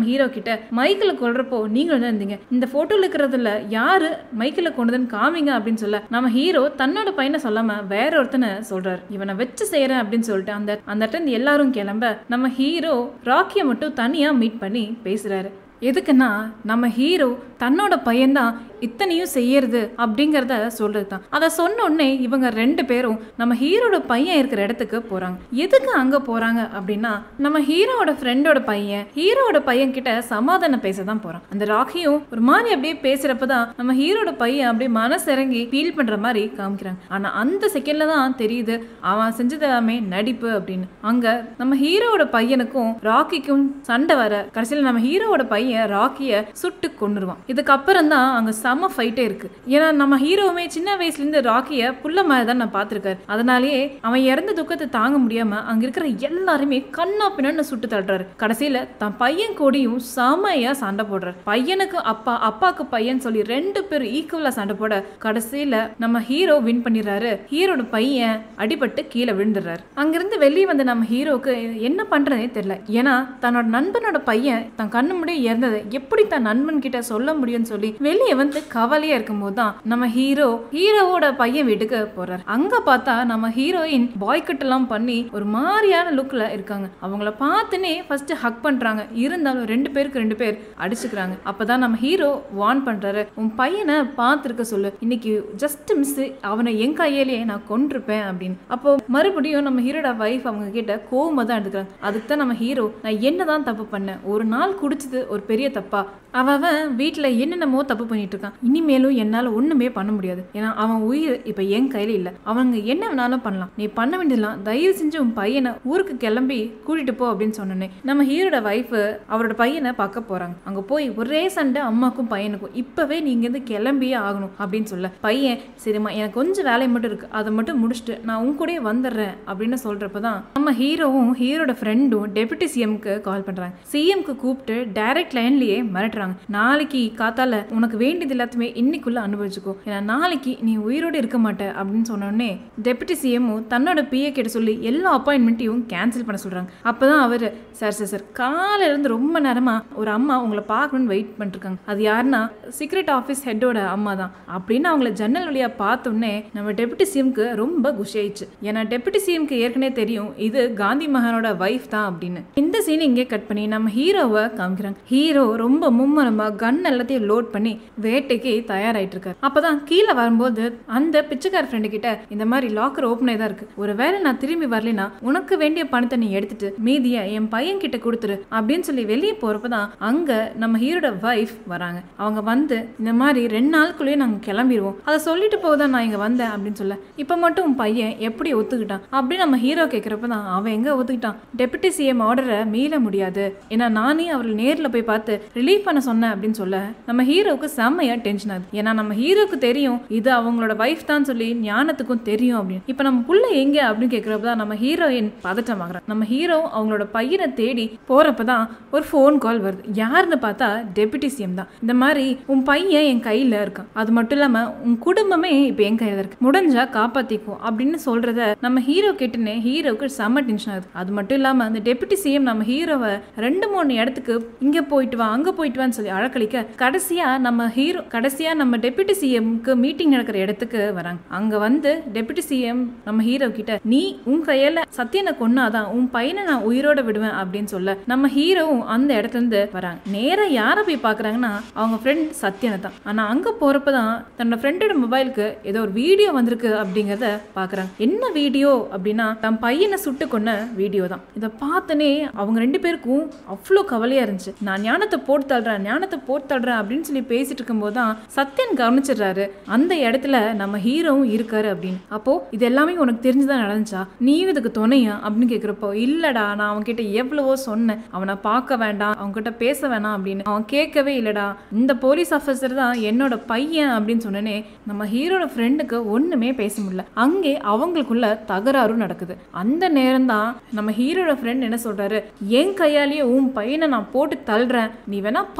S1: கிட்ட மைக்கில் கொல்றப்போ நீங்களும் தான் இருந்தீங்க, இந்த போட்டோல இருக்கிறதுல யாரு மைக்கில் கொண்டதுன்னு காமிங்க அப்படின்னு சொல்ல நம்ம ஹீரோ தன்னோட பையனை சொல்லாம வேற ஒருத்தனை சொல்றாரு. இவனை வச்சு செய்யறேன் அப்படின்னு சொல்லிட்டு அந்த அந்த இடத்துல எல்லாரும் கிளம்ப நம்ம ஹீரோ ராக்கியை மட்டும் தனியா மீட் பண்ணி பேசுறாரு. எதுக்குன்னா நம்ம ஹீரோ தன்னோட பையன்தான் இத்தனையும் செய்யறது அப்படிங்கிறத சொல்றது தான். அதை சொன்ன உடனே இவங்க ரெண்டு பேரும் நம்ம ஹீரோட பையன் இருக்கிற இடத்துக்கு போறாங்க. எதுக்கு அங்க போறாங்க அப்படின்னா நம்ம ஹீரோட ஃப்ரெண்டோட பையன் ஹீரோட பையன் கிட்ட சமாதானம் பேசதான் போறான். அந்த ராக்கியும் ஒரு மாதிரி அப்படியே பேசுறப்பதான் நம்ம ஹீரோட பையன் அப்படியே மனசிறங்கி ஃபீல் பண்ற மாதிரி காமிக்கிறாங்க. ஆனா அந்த செகண்ட்ல தான் தெரியுது அவன் செஞ்சது எல்லாமே நடிப்பு அப்படின்னு. அங்க நம்ம ஹீரோட பையனுக்கும் ராக்கிக்கும் சண்டை வர கடைசியில் நம்ம ஹீரோட பையன் ராக்கிய சுட்டு கொண்டுருவான். இதுக்கப்புறம் தான் அங்க செம ஃபைட்டே இருக்கு. ஏன்னா நம்ம ஹீரோவுமே சின்ன வயசுல இருந்து ராக்கிய புள்ள மாதிரி தான் நான் பார்த்திருக்காரு. அதனாலேயே அவன் இறந்த துக்கத்தை தாங்க முடியாம அங்க இருக்கிற எல்லாருமே கண்ணா பின்னு சுட்டு தள்ளுறாரு. கடைசியில தன் பையன் கூடயும் செமையா சண்டை போடுறாரு. பையனுக்கு அப்பா அப்பாக்கு பையன் சொல்லி ரெண்டு பேரும் ஈக்குவலா சண்டை போட கடைசியில நம்ம ஹீரோ வின் பண்ணிடுறாரு. ஹீரோட பையன் அடிபட்டு கீழே விழுந்துடுறாரு. அங்கிருந்து வெளியே வந்து நம்ம ஹீரோக்கு என்ன பண்றதே தெரியல. ஏன்னா தன்னோட நண்பனோட பையன் தன் கண்ணு முடிய இறந்ததை எப்படி தன் நண்பன் கிட்ட சொல்ல முடியும்னு சொல்லி வெளியே வந்து கவலையா இருக்கும் போதுதான் நம்ம ஹீரோ ஹீரோவோட பையன் வீட்டுக்கு போறாரு. அங்க பார்த்தா நம்ம ஹீரோயின் பாய் கட் எல்லாம் பண்ணி ஒரு மாதிரியான லுக்ல இருக்காங்க. அவங்கள பார்த்துனே ஃபர்ஸ்ட் ஹக் பண்றாங்க. இருந்தாலும் ரெண்டு பேருக்கு ரெண்டு பேர் அடிச்சுக்கிறாங்க. அப்பதான் நம்ம ஹீரோ வார்ன் பண்றாரு, உன் பையனை பார்த்துருக்க சொல்லு, இன்னைக்கு ஜஸ்ட் மிஸ் அவனை என் கையிலேயே நான் கொண்டிருப்பேன் அப்படின்னு. அப்போ மறுபடியும் நம்ம ஹீரோட வைஃப் அவங்க கிட்ட கோவமா தான் எடுத்துக்கிறாங்க. அதுக்கு தான் நம்ம ஹீரோ, நான் என்னதான் தப்பு பண்ணேன், ஒரு நாள் குடிச்சது ஒரு பெரிய தப்பா, அவன் வீட்டுல என்னென்னமோ தப்பு பண்ணிட்டு இருக்கான், இனிமேலும் என்னால ஒண்ணுமே பண்ண முடியாது, ஏன்னா அவன் உயிர் இப்ப என் கையில இல்ல, அவங்க என்ன வேணாலும் பண்ணலாம், நீ பண்ண வேண்டியதெல்லாம் தயவு செஞ்சு உன் பையனை ஊருக்கு கிளம்பி கூட்டிட்டு போ அப்படின்னு சொன்னோன்னே நம்ம ஹீரோட வைஃப் அவரோட பையனை பார்க்க போறாங்க. அங்க போய் ஒரே சண்டை அம்மாக்கும் பையனுக்கும், இப்பவே நீங்க இருந்து கிளம்பியே ஆகணும் அப்படின்னு சொல்ல பையன் சரிம்மா எனக்கு கொஞ்சம் வேலை மட்டும் இருக்கு, அதை மட்டும் முடிச்சுட்டு நான் உன் கூட வந்துடுறேன் அப்படின்னு சொல்றப்பதான் நம்ம ஹீரோவும் ஹீரோட ஃப்ரெண்டும் டெபுட்டி சிஎம்க்கு கால் பண்றாங்க. சிஎம்க்கு கூப்பிட்டு டைரக்ட் லைன்லயே மிரட்டுறாங்க, நாளைக்கு காத்தால உனக்கு வேண்டியது எல்லாத்தையுமே இன்னைக்குள்ள அனுபவிச்சுக்கோ, ஏன்னா நாளைக்கு நீ உயிரோடு இருக்க மாட்ட அப்படின்னு சொன்னோடனே டெபுட்டி சிஎம்மும் தன்னோட பிஏ கிட்ட சொல்லி எல்லா அப்பாயின்மெண்ட்டையும் கேன்சல் பண்ண சொல்றாங்க. அப்பதான் அவரு சார் சார் சார் காலையில இருந்து ரொம்ப நேரமா ஒரு அம்மா உங்களை பார்க்கணும்னு வெயிட் பண்ணிட்டு இருக்காங்க, அது யாருன்னா சீக்ரெட் ஆஃபீஸ் ஹெட்டோட அம்மா தான் அப்படின்னு அவங்கள ஜன்னல் வழியா பார்த்தோன்னே நம்ம டெபுட்டி சிஎம்க்கு ரொம்ப குஷி ஆயிடுச்சு. ஏன்னா டெபுட்டி சிஎம்க்கு ஏற்கனவே தெரியும் இது காந்தி மகானோட வைஃப் தான் அப்படின்னு. இந்த சீன் இங்கே கட் பண்ணி நம்ம ஹீரோவை காமிக்கிறாங்க. ஹீரோ ரொம்ப மும்மரமா கன் எல்லாத்தையும் லோட் பண்ணி வேட்டைக்கு தயாராயிட்டு இருக்காரு. அப்பதான் கீழே வரும்போது அந்த பிச்சைக்கார ஃப்ரெண்டு கிட்ட இந்த மாதிரி லாக்கர் ஓப்பனே தான் இருக்கு, ஒருவேளை நான் திரும்பி வரலைன்னா உனக்கு வேண்டிய பணத்தை நீ எடுத்துட்டு மீதிய என் பையன் கிட்ட கொடுத்துரு அப்படின்னு சொல்லி வெளியே போறப்பதான் அங்க நம்ம ஹீரோட வைஃப் வராங்க. அவங்க வந்து இந்த மாதிரி ரெண்டு நாளுக்குள்ளேயே நாங்க கிளம்பிடுவோம், அதை சொல்லிட்டு போதான் நான் இங்க வந்தேன் அப்படின்னு சொல்ல, இப்ப மட்டும் உன் பையன் எப்படி ஒத்துக்கிட்டான் அப்படின்னு நம்ம ஹீரோ கேட்கிறப்பதான் அவன் எங்க ஒத்துக்கிட்டான், டெபுட்டி சிஎம் ஆர்டரை மீள முடியாது, ஏன்னா நானே அவர்கள் நேரில் போய் பார்த்து ரிலீவ் பண்ண சொன்னேன் அப்படின்னு சொல்ல நம்ம ஹீரோவுக்கு செம்மையா டென்ஷன் ஆகுது. ஏன்னா நம்ம ஹீரோக்கு தெரியும் இது அவங்களோட வைஃப் தான் சொல்லி ஞானத்துக்கும் தெரியும் அப்படின்னு. இப்ப நம்ம புள்ள எங்க அப்படின்னு கேட்கிறப்பதான் நம்ம ஹீரோயின் பதட்டமாகறாங்க. நம்ம ஹீரோ அவங்களோட பையனை தேடி போறப்பதான் ஒரு போன் கால் வருது. யாருன்னு பார்த்தா டெபுட்டி சிஎம் தான். இந்த மாதிரி உன் பையன் என் கையில இருக்கான், அது மட்டும் இல்லாம உன் குடும்பமே இப்ப என் கையில இருக்கு, முடிஞ்சா காப்பாத்திக்கும் அப்படின்னு சொல்றத நம்ம ஹீரோ கேட்டுனே ஹீரோவுக்கு செம்ம டென்ஷன் ஆகுது. அது மட்டும் இல்லாம அந்த டெபுட்டி சிஎம் நம்ம ஹீரோவை ரெண்டு மூணு இடத்துக்கு இங்க போயிட்டு வா அங்க போயிட்டு வான்னு சொல்லி அழக்களிக்க கடைசியா நம்ம ஹீரோ கடைசியா நம்ம டெபுட்டி சிஎம்க்கு மீட்டிங் நடக்கிற இடத்துக்கு வராங்க. அங்க வந்து டெபுட்டி சிஎம் நம்ம ஹீரோ கிட்ட நீ உன் கையில சத்தியனை கொன்னாதான் உன் பையனை நான் உயிரோட விடுவேன் அப்படின்னு சொல்ல நம்ம ஹீரோவும் அந்த இடத்துல இருந்து வராங்க. நேரா யார போய் பாக்குறாங்கன்னா அவங்க ஃப்ரெண்ட் சத்தியனை தான். ஆனா அங்க போறப்பதான் தன்னோட ஃப்ரெண்டோட மொபைலுக்கு ஏதோ ஒரு வீடியோ வந்திருக்கு அப்படிங்கறத பாக்குறாங்க. என்ன வீடியோ அப்படின்னா தன் பையனை சுட்டு கொன்ன வீடியோ தான். இதை பார்த்தனே அவங்க ரெண்டு பேருக்கும் அவ்வளோ கவலையா இருந்துச்சு. நான் ஞானத்தை போட்டு தள்ளுறேன் ஞானத்தை போட்டு தள்ளுறேன் அப்படின்னு சொல்லி பேசிட்டு இருக்கும் போதுதான் சத்தியன் கவனிச்சிடுறாரு அந்த இடத்துல நம்ம ஹீரோவும் இருக்காரு அப்படின்னு. அப்போ இது எல்லாமே உனக்கு தெரிஞ்சுதான் நடந்துச்சா, நீயும் இதுக்கு துணையா அப்படின்னு கேக்குறப்போ இல்லடா நான் அவன் கிட்ட எவ்வளவோ சொன்னேன் அவனை பார்க்க வேண்டாம் அவங்க கிட்ட பேச வேணாம் அப்படின்னு, அவன் கேட்கவே இல்லடா, இந்த போலீஸ் ஆஃபீஸர் தான் என்னோட பையன் அப்படின்னு சொன்னனே நம்ம ஹீரோட ஃப்ரெண்டுக்கு ஒண்ணுமே பேச முடியல. அங்கே அவங்களுக்குள்ள தகராறும் நடக்குது. அந்த நேரம் தான் நம்ம ஹீரோட ஃப்ரெண்ட் என்ன சொல்றாரு, என் கையாலேயே உன் பையனை நான் போட்டு தள்ளுறேன், நீ வேணா பா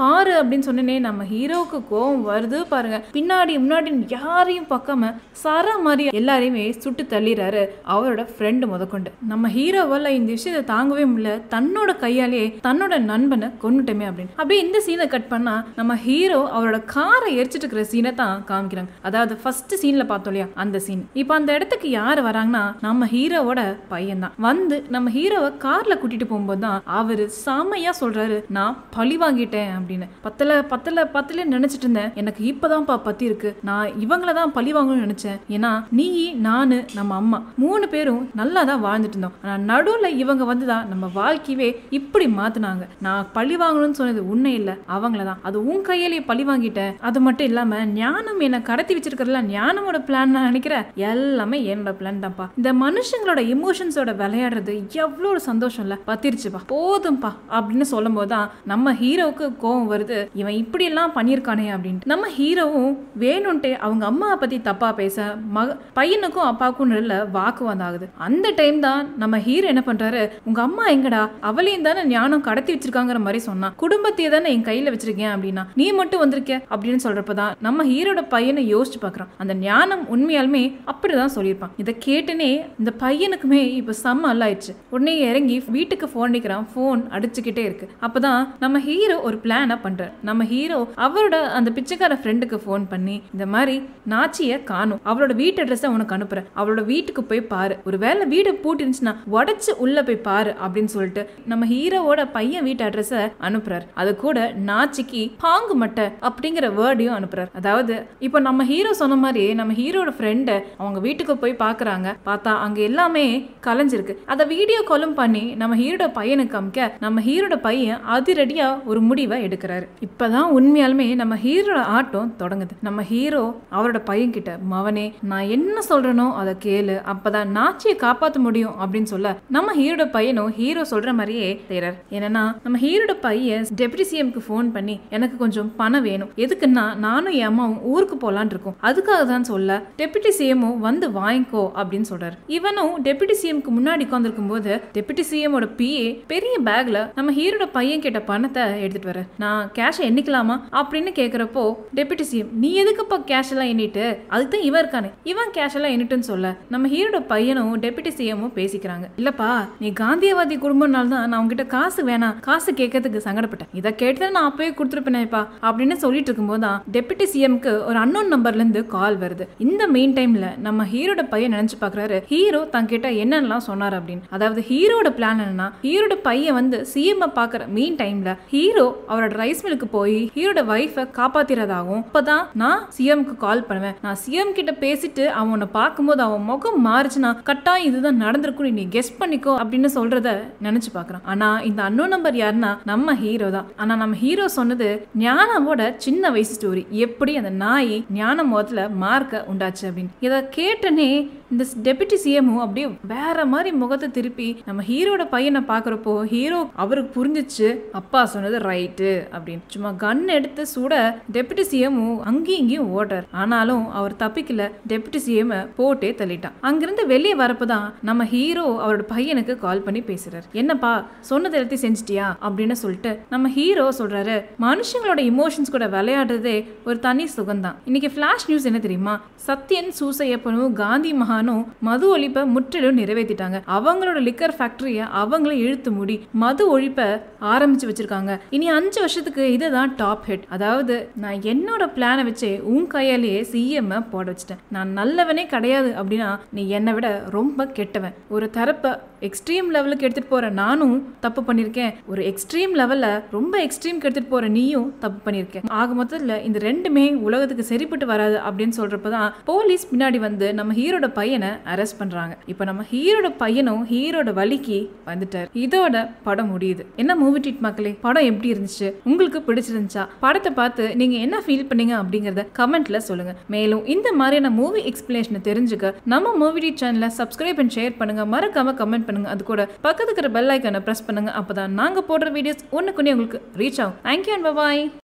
S1: மாறு அப்படின்னு சொன்னே நம்ம ஹீரோவுக்கு கோவம் வருது பாருங்க. பின்னாடி முன்னாடி யாரையும் பார்க்காம சர மாதிரி எல்லாரையுமே சுட்டு தள்ளிறாரு அவரோட ஃப்ரெண்டு முதற்கொண்டு. நம்ம ஹீரோவால இந்த விஷயத்தை தாங்கவே முடியல, தன்னோட கையாலே தன்னோட நண்பனை கொன்னுட்டமே அப்படின்னு. அப்படியே இந்த சீனை கட் பண்ணா நம்ம ஹீரோ அவரோட காரை எரிச்சிட்டு இருக்கிற சீனை தான் காமிக்கிறாங்க. அதாவது ஃபர்ஸ்ட் சீன்ல பார்த்தோம் இல்லையா அந்த சீன். இப்போ அந்த இடத்துக்கு யாரு வராங்கன்னா நம்ம ஹீரோவோட பையன் தான். வந்து நம்ம ஹீரோவை கார்ல கூட்டிட்டு போகும்போது தான் அவரு செமையா சொல்றாரு, நான் பழி வாங்கிட்டேன் அப்படின்னு. பத்தல பத்தல பத்தல நினைச்சிட்டு இருந்தேன், எனக்கு இப்பதான்ப்பா பத்தி இருக்கு. நான் இவங்கள தான் பழி வாங்கணும்னு நினைச்சேன். ஏன்னா நீ நானு நம்ம அம்மா மூணு பேரும் நல்லா தான் வாழ்ந்துட்டு இருந்தோம். ஆனா நடுவுல இவங்க வந்துதான் நம்ம வாழ்க்கையவே இப்படி மாத்தினாங்க. நான் பழி வாங்கணும்னு சொன்னது உண்மை இல்ல, அவங்களதான். அது உன் கையிலேயே பழி வாங்கிட்டேன். அது மட்டும் இல்லாம ஞானம் என்ன கடத்தி வச்சிருக்கிறதுல ஞானமோட பிளான் நான் நினைக்கிறேன், எல்லாமே என்னோட பிளான் தான்ப்பா. இந்த மனுஷங்களோட இமோஷன்ஸோட விளையாடுறது எவ்வளவு ஒரு சந்தோஷம் இல்ல, பத்திருச்சுப்பா போதும்பா அப்படின்னு சொல்லும் போதுதான் நம்ம ஹீரோவுக்கு கோவம் வருது, இவன் இப்படி எல்லாம் பண்ணிருக்கானே அப்படின்ட்டு. நம்ம ஹீரோவும் வேணும்ட்டு அவங்க அம்மா பத்தி தப்பா பேச மக பையனுக்கும் அப்பாவுக்கும் நல்ல வாக்குவாதம் ஆகுது. அந்த டைம் தான் நம்ம ஹீரோ என்ன பண்றாரு, உங்க அம்மா எங்கடா, அவளையும் தானே ஞானம் கடத்தி வச்சிருக்காங்கிற மாதிரி சொன்னா, குடும்பத்தையே தானே என் கையில வச்சிருக்கேன் அப்படின்னா நீ மட்டும் வந்திருக்க அப்படின்னு சொல்றப்பதான் நம்ம ஹீரோட பையனை யோசிச்சு பாக்குறான். அந்த ஞானம் உண்மையாலுமே அப்படிதான் சொல்லியிருப்பான். இதை கேட்டுனே இந்த பையனுக்குமே இப்ப செம்ம அல்லாயிடுச்சு. உடனே இறங்கி வீட்டுக்கு போன் அடிக்கிறான், போன் அடிச்சுக்கிட்டே இருக்கு. அப்பதான் நம்ம ஹீரோ ஒரு பிளான பண்றாரு. நம்ம ஹீரோ அவரோட அந்த பிச்சைக்கார ஃப்ரெண்டுக்கு போன் பண்ணி, இந்த மாதிரி நாச்சிய காணும், அவளோட வீட்டு அட்ரஸ் உனக்கு அனுப்புறேன், அவளோட வீட்டுக்கு போய் பாரு, ஒரு வேளை வீடு பூட்டி இருந்துச்சுன்னா உடச்சு உள்ள போய் பாரு அப்படின்னு சொல்லிட்டு நம்ம ஹீரோவோட பையன் வீட்டு அட்ரஸ் அனுப்புறாரு. அது கூட நாச்சிக்கு பாங்கு மட்டை அப்படிங்கிற வேர்டையும் அனுப்புறாரு. அதாவது இப்ப நம்ம ஹீரோ சொன்ன மாதிரி நம்ம ஹீரோட ஃப்ரெண்டு அவங்க வீட்டுக்கு போய் பாக்குறாங்க. பார்த்தா அங்க எல்லாமே கலைஞ்சிருக்கு. அதை வீடியோ காலும் பண்ணி நம்ம ஹீரோட பையனுக்கு காமிக்க நம்ம ஹீரோட பையன் அதிரடியா ஒரு முடிவை எடுக்கிறாரு. இப்பதான் உண்மையாலுமே நம்ம ஹீரோட ஆட்டம் தொடங்குது. நம்ம ஹீரோ அவரோட பையன் கிட்ட, மவனே நான் என்ன சொல்றேனோ அதை கேளு, அப்பதான் நாச்சியை காப்பாற்ற முடியும் அப்படின்னு சொல்ல நம்ம ஹீரோட பையனும் ஹீரோ சொல்ற மாதிரியே செய்யறாரு. என்னன்னா நம்ம ஹீரோட பையன் டெப்யூட்டி சிஎம்க்கு போன் பண்ணி, எனக்கு கொஞ்சம் பணம் வேணும், எதுக்குன்னா நானும் என் அம்மாவும் ஊருக்கு போலான் இருக்கோம், அதுக்காக தான் சொல்ல டெப்யூட்டி சிஎமும் வந்து வாங்கிக்கோ அப்படின்னு சொல்றாரு. இவனும் டெப்யூட்டி சிஎம்க்கு முன்னாடி உட்கார்ந்துருக்கும் போது டெப்யூட்டி சிஎமோட பிஏ பெரிய பேக்ல நம்ம ஹீரோட பையன் கிட்ட பணத்தை எடுத்துட்டு வர, நான் கேஷ் எண்ணிக்கலாமா அப்படின்னு கேக்குறப்போ டெப்யூட்டி சிஎம், நீ எதுக்குப்பா கேஷ் எல்லாம் எண்ணிட்டு, அதுதான் இவன் இருக்கானே இவன் கேஷ் எல்லாம் எண்ணிட்டுன்னு சொல்ல நம்ம ஹீரோட பையனும் டெப்யூட்டி சிஎமும் பேசிக்கிறாங்க. இல்லப்பா நீ காந்தியவாதி குடும்பம்னால தான் நான் உங்ககிட்ட காசு வேணாம், காசு கேட்கறதுக்கு சங்கடப்பட்டேன், இதை கேட்டு நான் அப்பவே கொடுத்துருப்பேனேப்பா அப்படின்னு சொல்லிட்டு இருக்கும்போது தான் டெப்யூட்டி சிஎம்க்கு ஒரு அன்னோன் நம்பர்ல இருந்து கால் வருது. இந்த மெயின் டைம்ல நம்ம ஹீரோட பையன் நினைச்சு பாக்குறாரு ஹீரோ தங்கிட்ட என்னென்னலாம் சொன்னார் அப்படின்னு. அதாவது ஹீரோட பிளான் என்னன்னா, ஹீரோட பையன் வந்து சிஎம் பாக்குற மெயின் டைம்ல ஹீரோ அவரோட ரைஸ் மில்லுக்கு போய் ஹீரோட வைஃபை காப்பாத்திரதாகவும், அப்பதான் நான் சிஎம்க்கு கால் பண்ணுவேன், நான் சிஎம் கிட்ட பேசிட்டு அவனை பார்க்கும்போது அவன் முகம் மாறுச்சுன்னா கட்டாயம் இதுதான் நடந்திருக்கும், நீ கெஸ் பண்ணிக்கோ அப்படின்னு சொல்றத நினைச்சு பாக்குறான். ஆனா இந்த அன்னோன் நம்பர் யாருன்னா நம்ம ஹீரோ தான். ஆனா நம்ம ஹீரோ சொன்னது ஞானமோட சின்ன வயசு ஸ்டோரி, எப்படி அந்த நாய் ஞான முதல்ல மார்க்க உண்டாச்சு அப்படின்னு. இதை கேட்டனே இந்த டெப்யூட்டி சிஎமும் அப்படியே வேற மாதிரி முகத்தை திருப்பி நம்ம ஹீரோட பையனை பாக்குறப்போ ஹீரோ அவருக்கு புரிஞ்சிச்சு அப்பா சொன்னது ரைட்டு அப்படின்னு. சும்மா கன் எடுத்து சுட டெப்யூட்டி சிஎமும் அங்கேயும் இங்கேயும் ஓடுறார். ஆனாலும் அவர் தப்பிக்கல, டெப்யூட்டி சிஎம் போட்டே தள்ளிட்டான். அங்கிருந்து வெளியே வரப்பதான் நம்ம ஹீரோ அவரோட பையனுக்கு கால் பண்ணி பேசுறாரு. என்னப்பா சொன்னது எல்லாத்தையும் செஞ்சிட்டியா அப்படின்னு சொல்லிட்டு நம்ம ஹீரோ சொல்றாரு, மனுஷங்களோட இமோஷன்ஸ் கூட விளையாடுறதே ஒரு தனி சுகம்தான். இன்னைக்கு பிளாஷ் நியூஸ் என்ன தெரியுமா, சத்யன் சூசையப்பனும் காந்தி மகானும் மது ஒழிப்பை முற்றிலும் நிறைவேற்றிட்டாங்க. அவங்களோட லிக்கர் ஃபேக்டரிய அவங்கள இழுத்து மூடி மது ஒழிப்பை ஆரம்பிச்சு வச்சிருக்காங்க. இனி அஞ்சு வருஷத்துக்கு இதுதான் டாப் ஹிட். அதாவது நான் என்னோட பிளானை வச்சே உன் கையாலேயே சிஎம் போட வச்சிட்டேன், நான் நல்லவனே கிடையாது அப்படின்னா நீ என்னை விட ரொம்ப கெட்டவன். ஒரு தரப்ப எக்ஸ்ட்ரீம் லெவலுக்கு எடுத்துட்டு போற நானும் தப்பு பண்ணிருக்கேன், ஒரு எக்ஸ்ட்ரீம் லெவல்ல ரொம்ப எக்ஸ்ட்ரீம் எடுத்துட்டு போற நீயும் தப்பு பண்ணிருக்கேன். ஆக மொத்தத்துல இந்த ரெண்டுமே உலகத்துக்கு சரிப்பட்டு வராது அப்படின்னு சொல்றப்பதான் போலீஸ் பின்னாடி வந்து நம்ம ஹீரோட பையனை அரெஸ்ட் பண்றாங்க. இப்ப நம்ம ஹீரோட பையனும் ஹீரோட வலிக்கு வந்துட்டார். இதோட படம் முடியுது. என்ன மூவி ட்ரீட் மக்களே, படம் எப்படி இருந்துச்சு, உங்களுக்கு பிடிச்சிருந்துச்சா, படத்தை பார்த்து நீங்க என்ன ஃபீல் பண்ணீங்க அப்படிங்கறத கமெண்ட்ல சொல்லுங்க. மேலும் இந்த மாதிரியான மூவி எக்ஸ்பிளேஷனை தெரிஞ்சுக்க நம்ம மூவி ட்ரீட் சேனலை சப்ஸ்கிரைப் அண்ட் ஷேர் பண்ணுங்க, மறக்காம கமெண்ட் பண்ணுங்க. அது கூட பக்கத்துக்கு இருக்கிற பெல் ஐக்கானை பிரஸ் பண்ணுங்க. அப்பதான் நாங்க போடுற வீடியோஸ் ஒண்ணுக்குன்னே உங்களுக்கு ரீச் ஆகும். Thank you and by.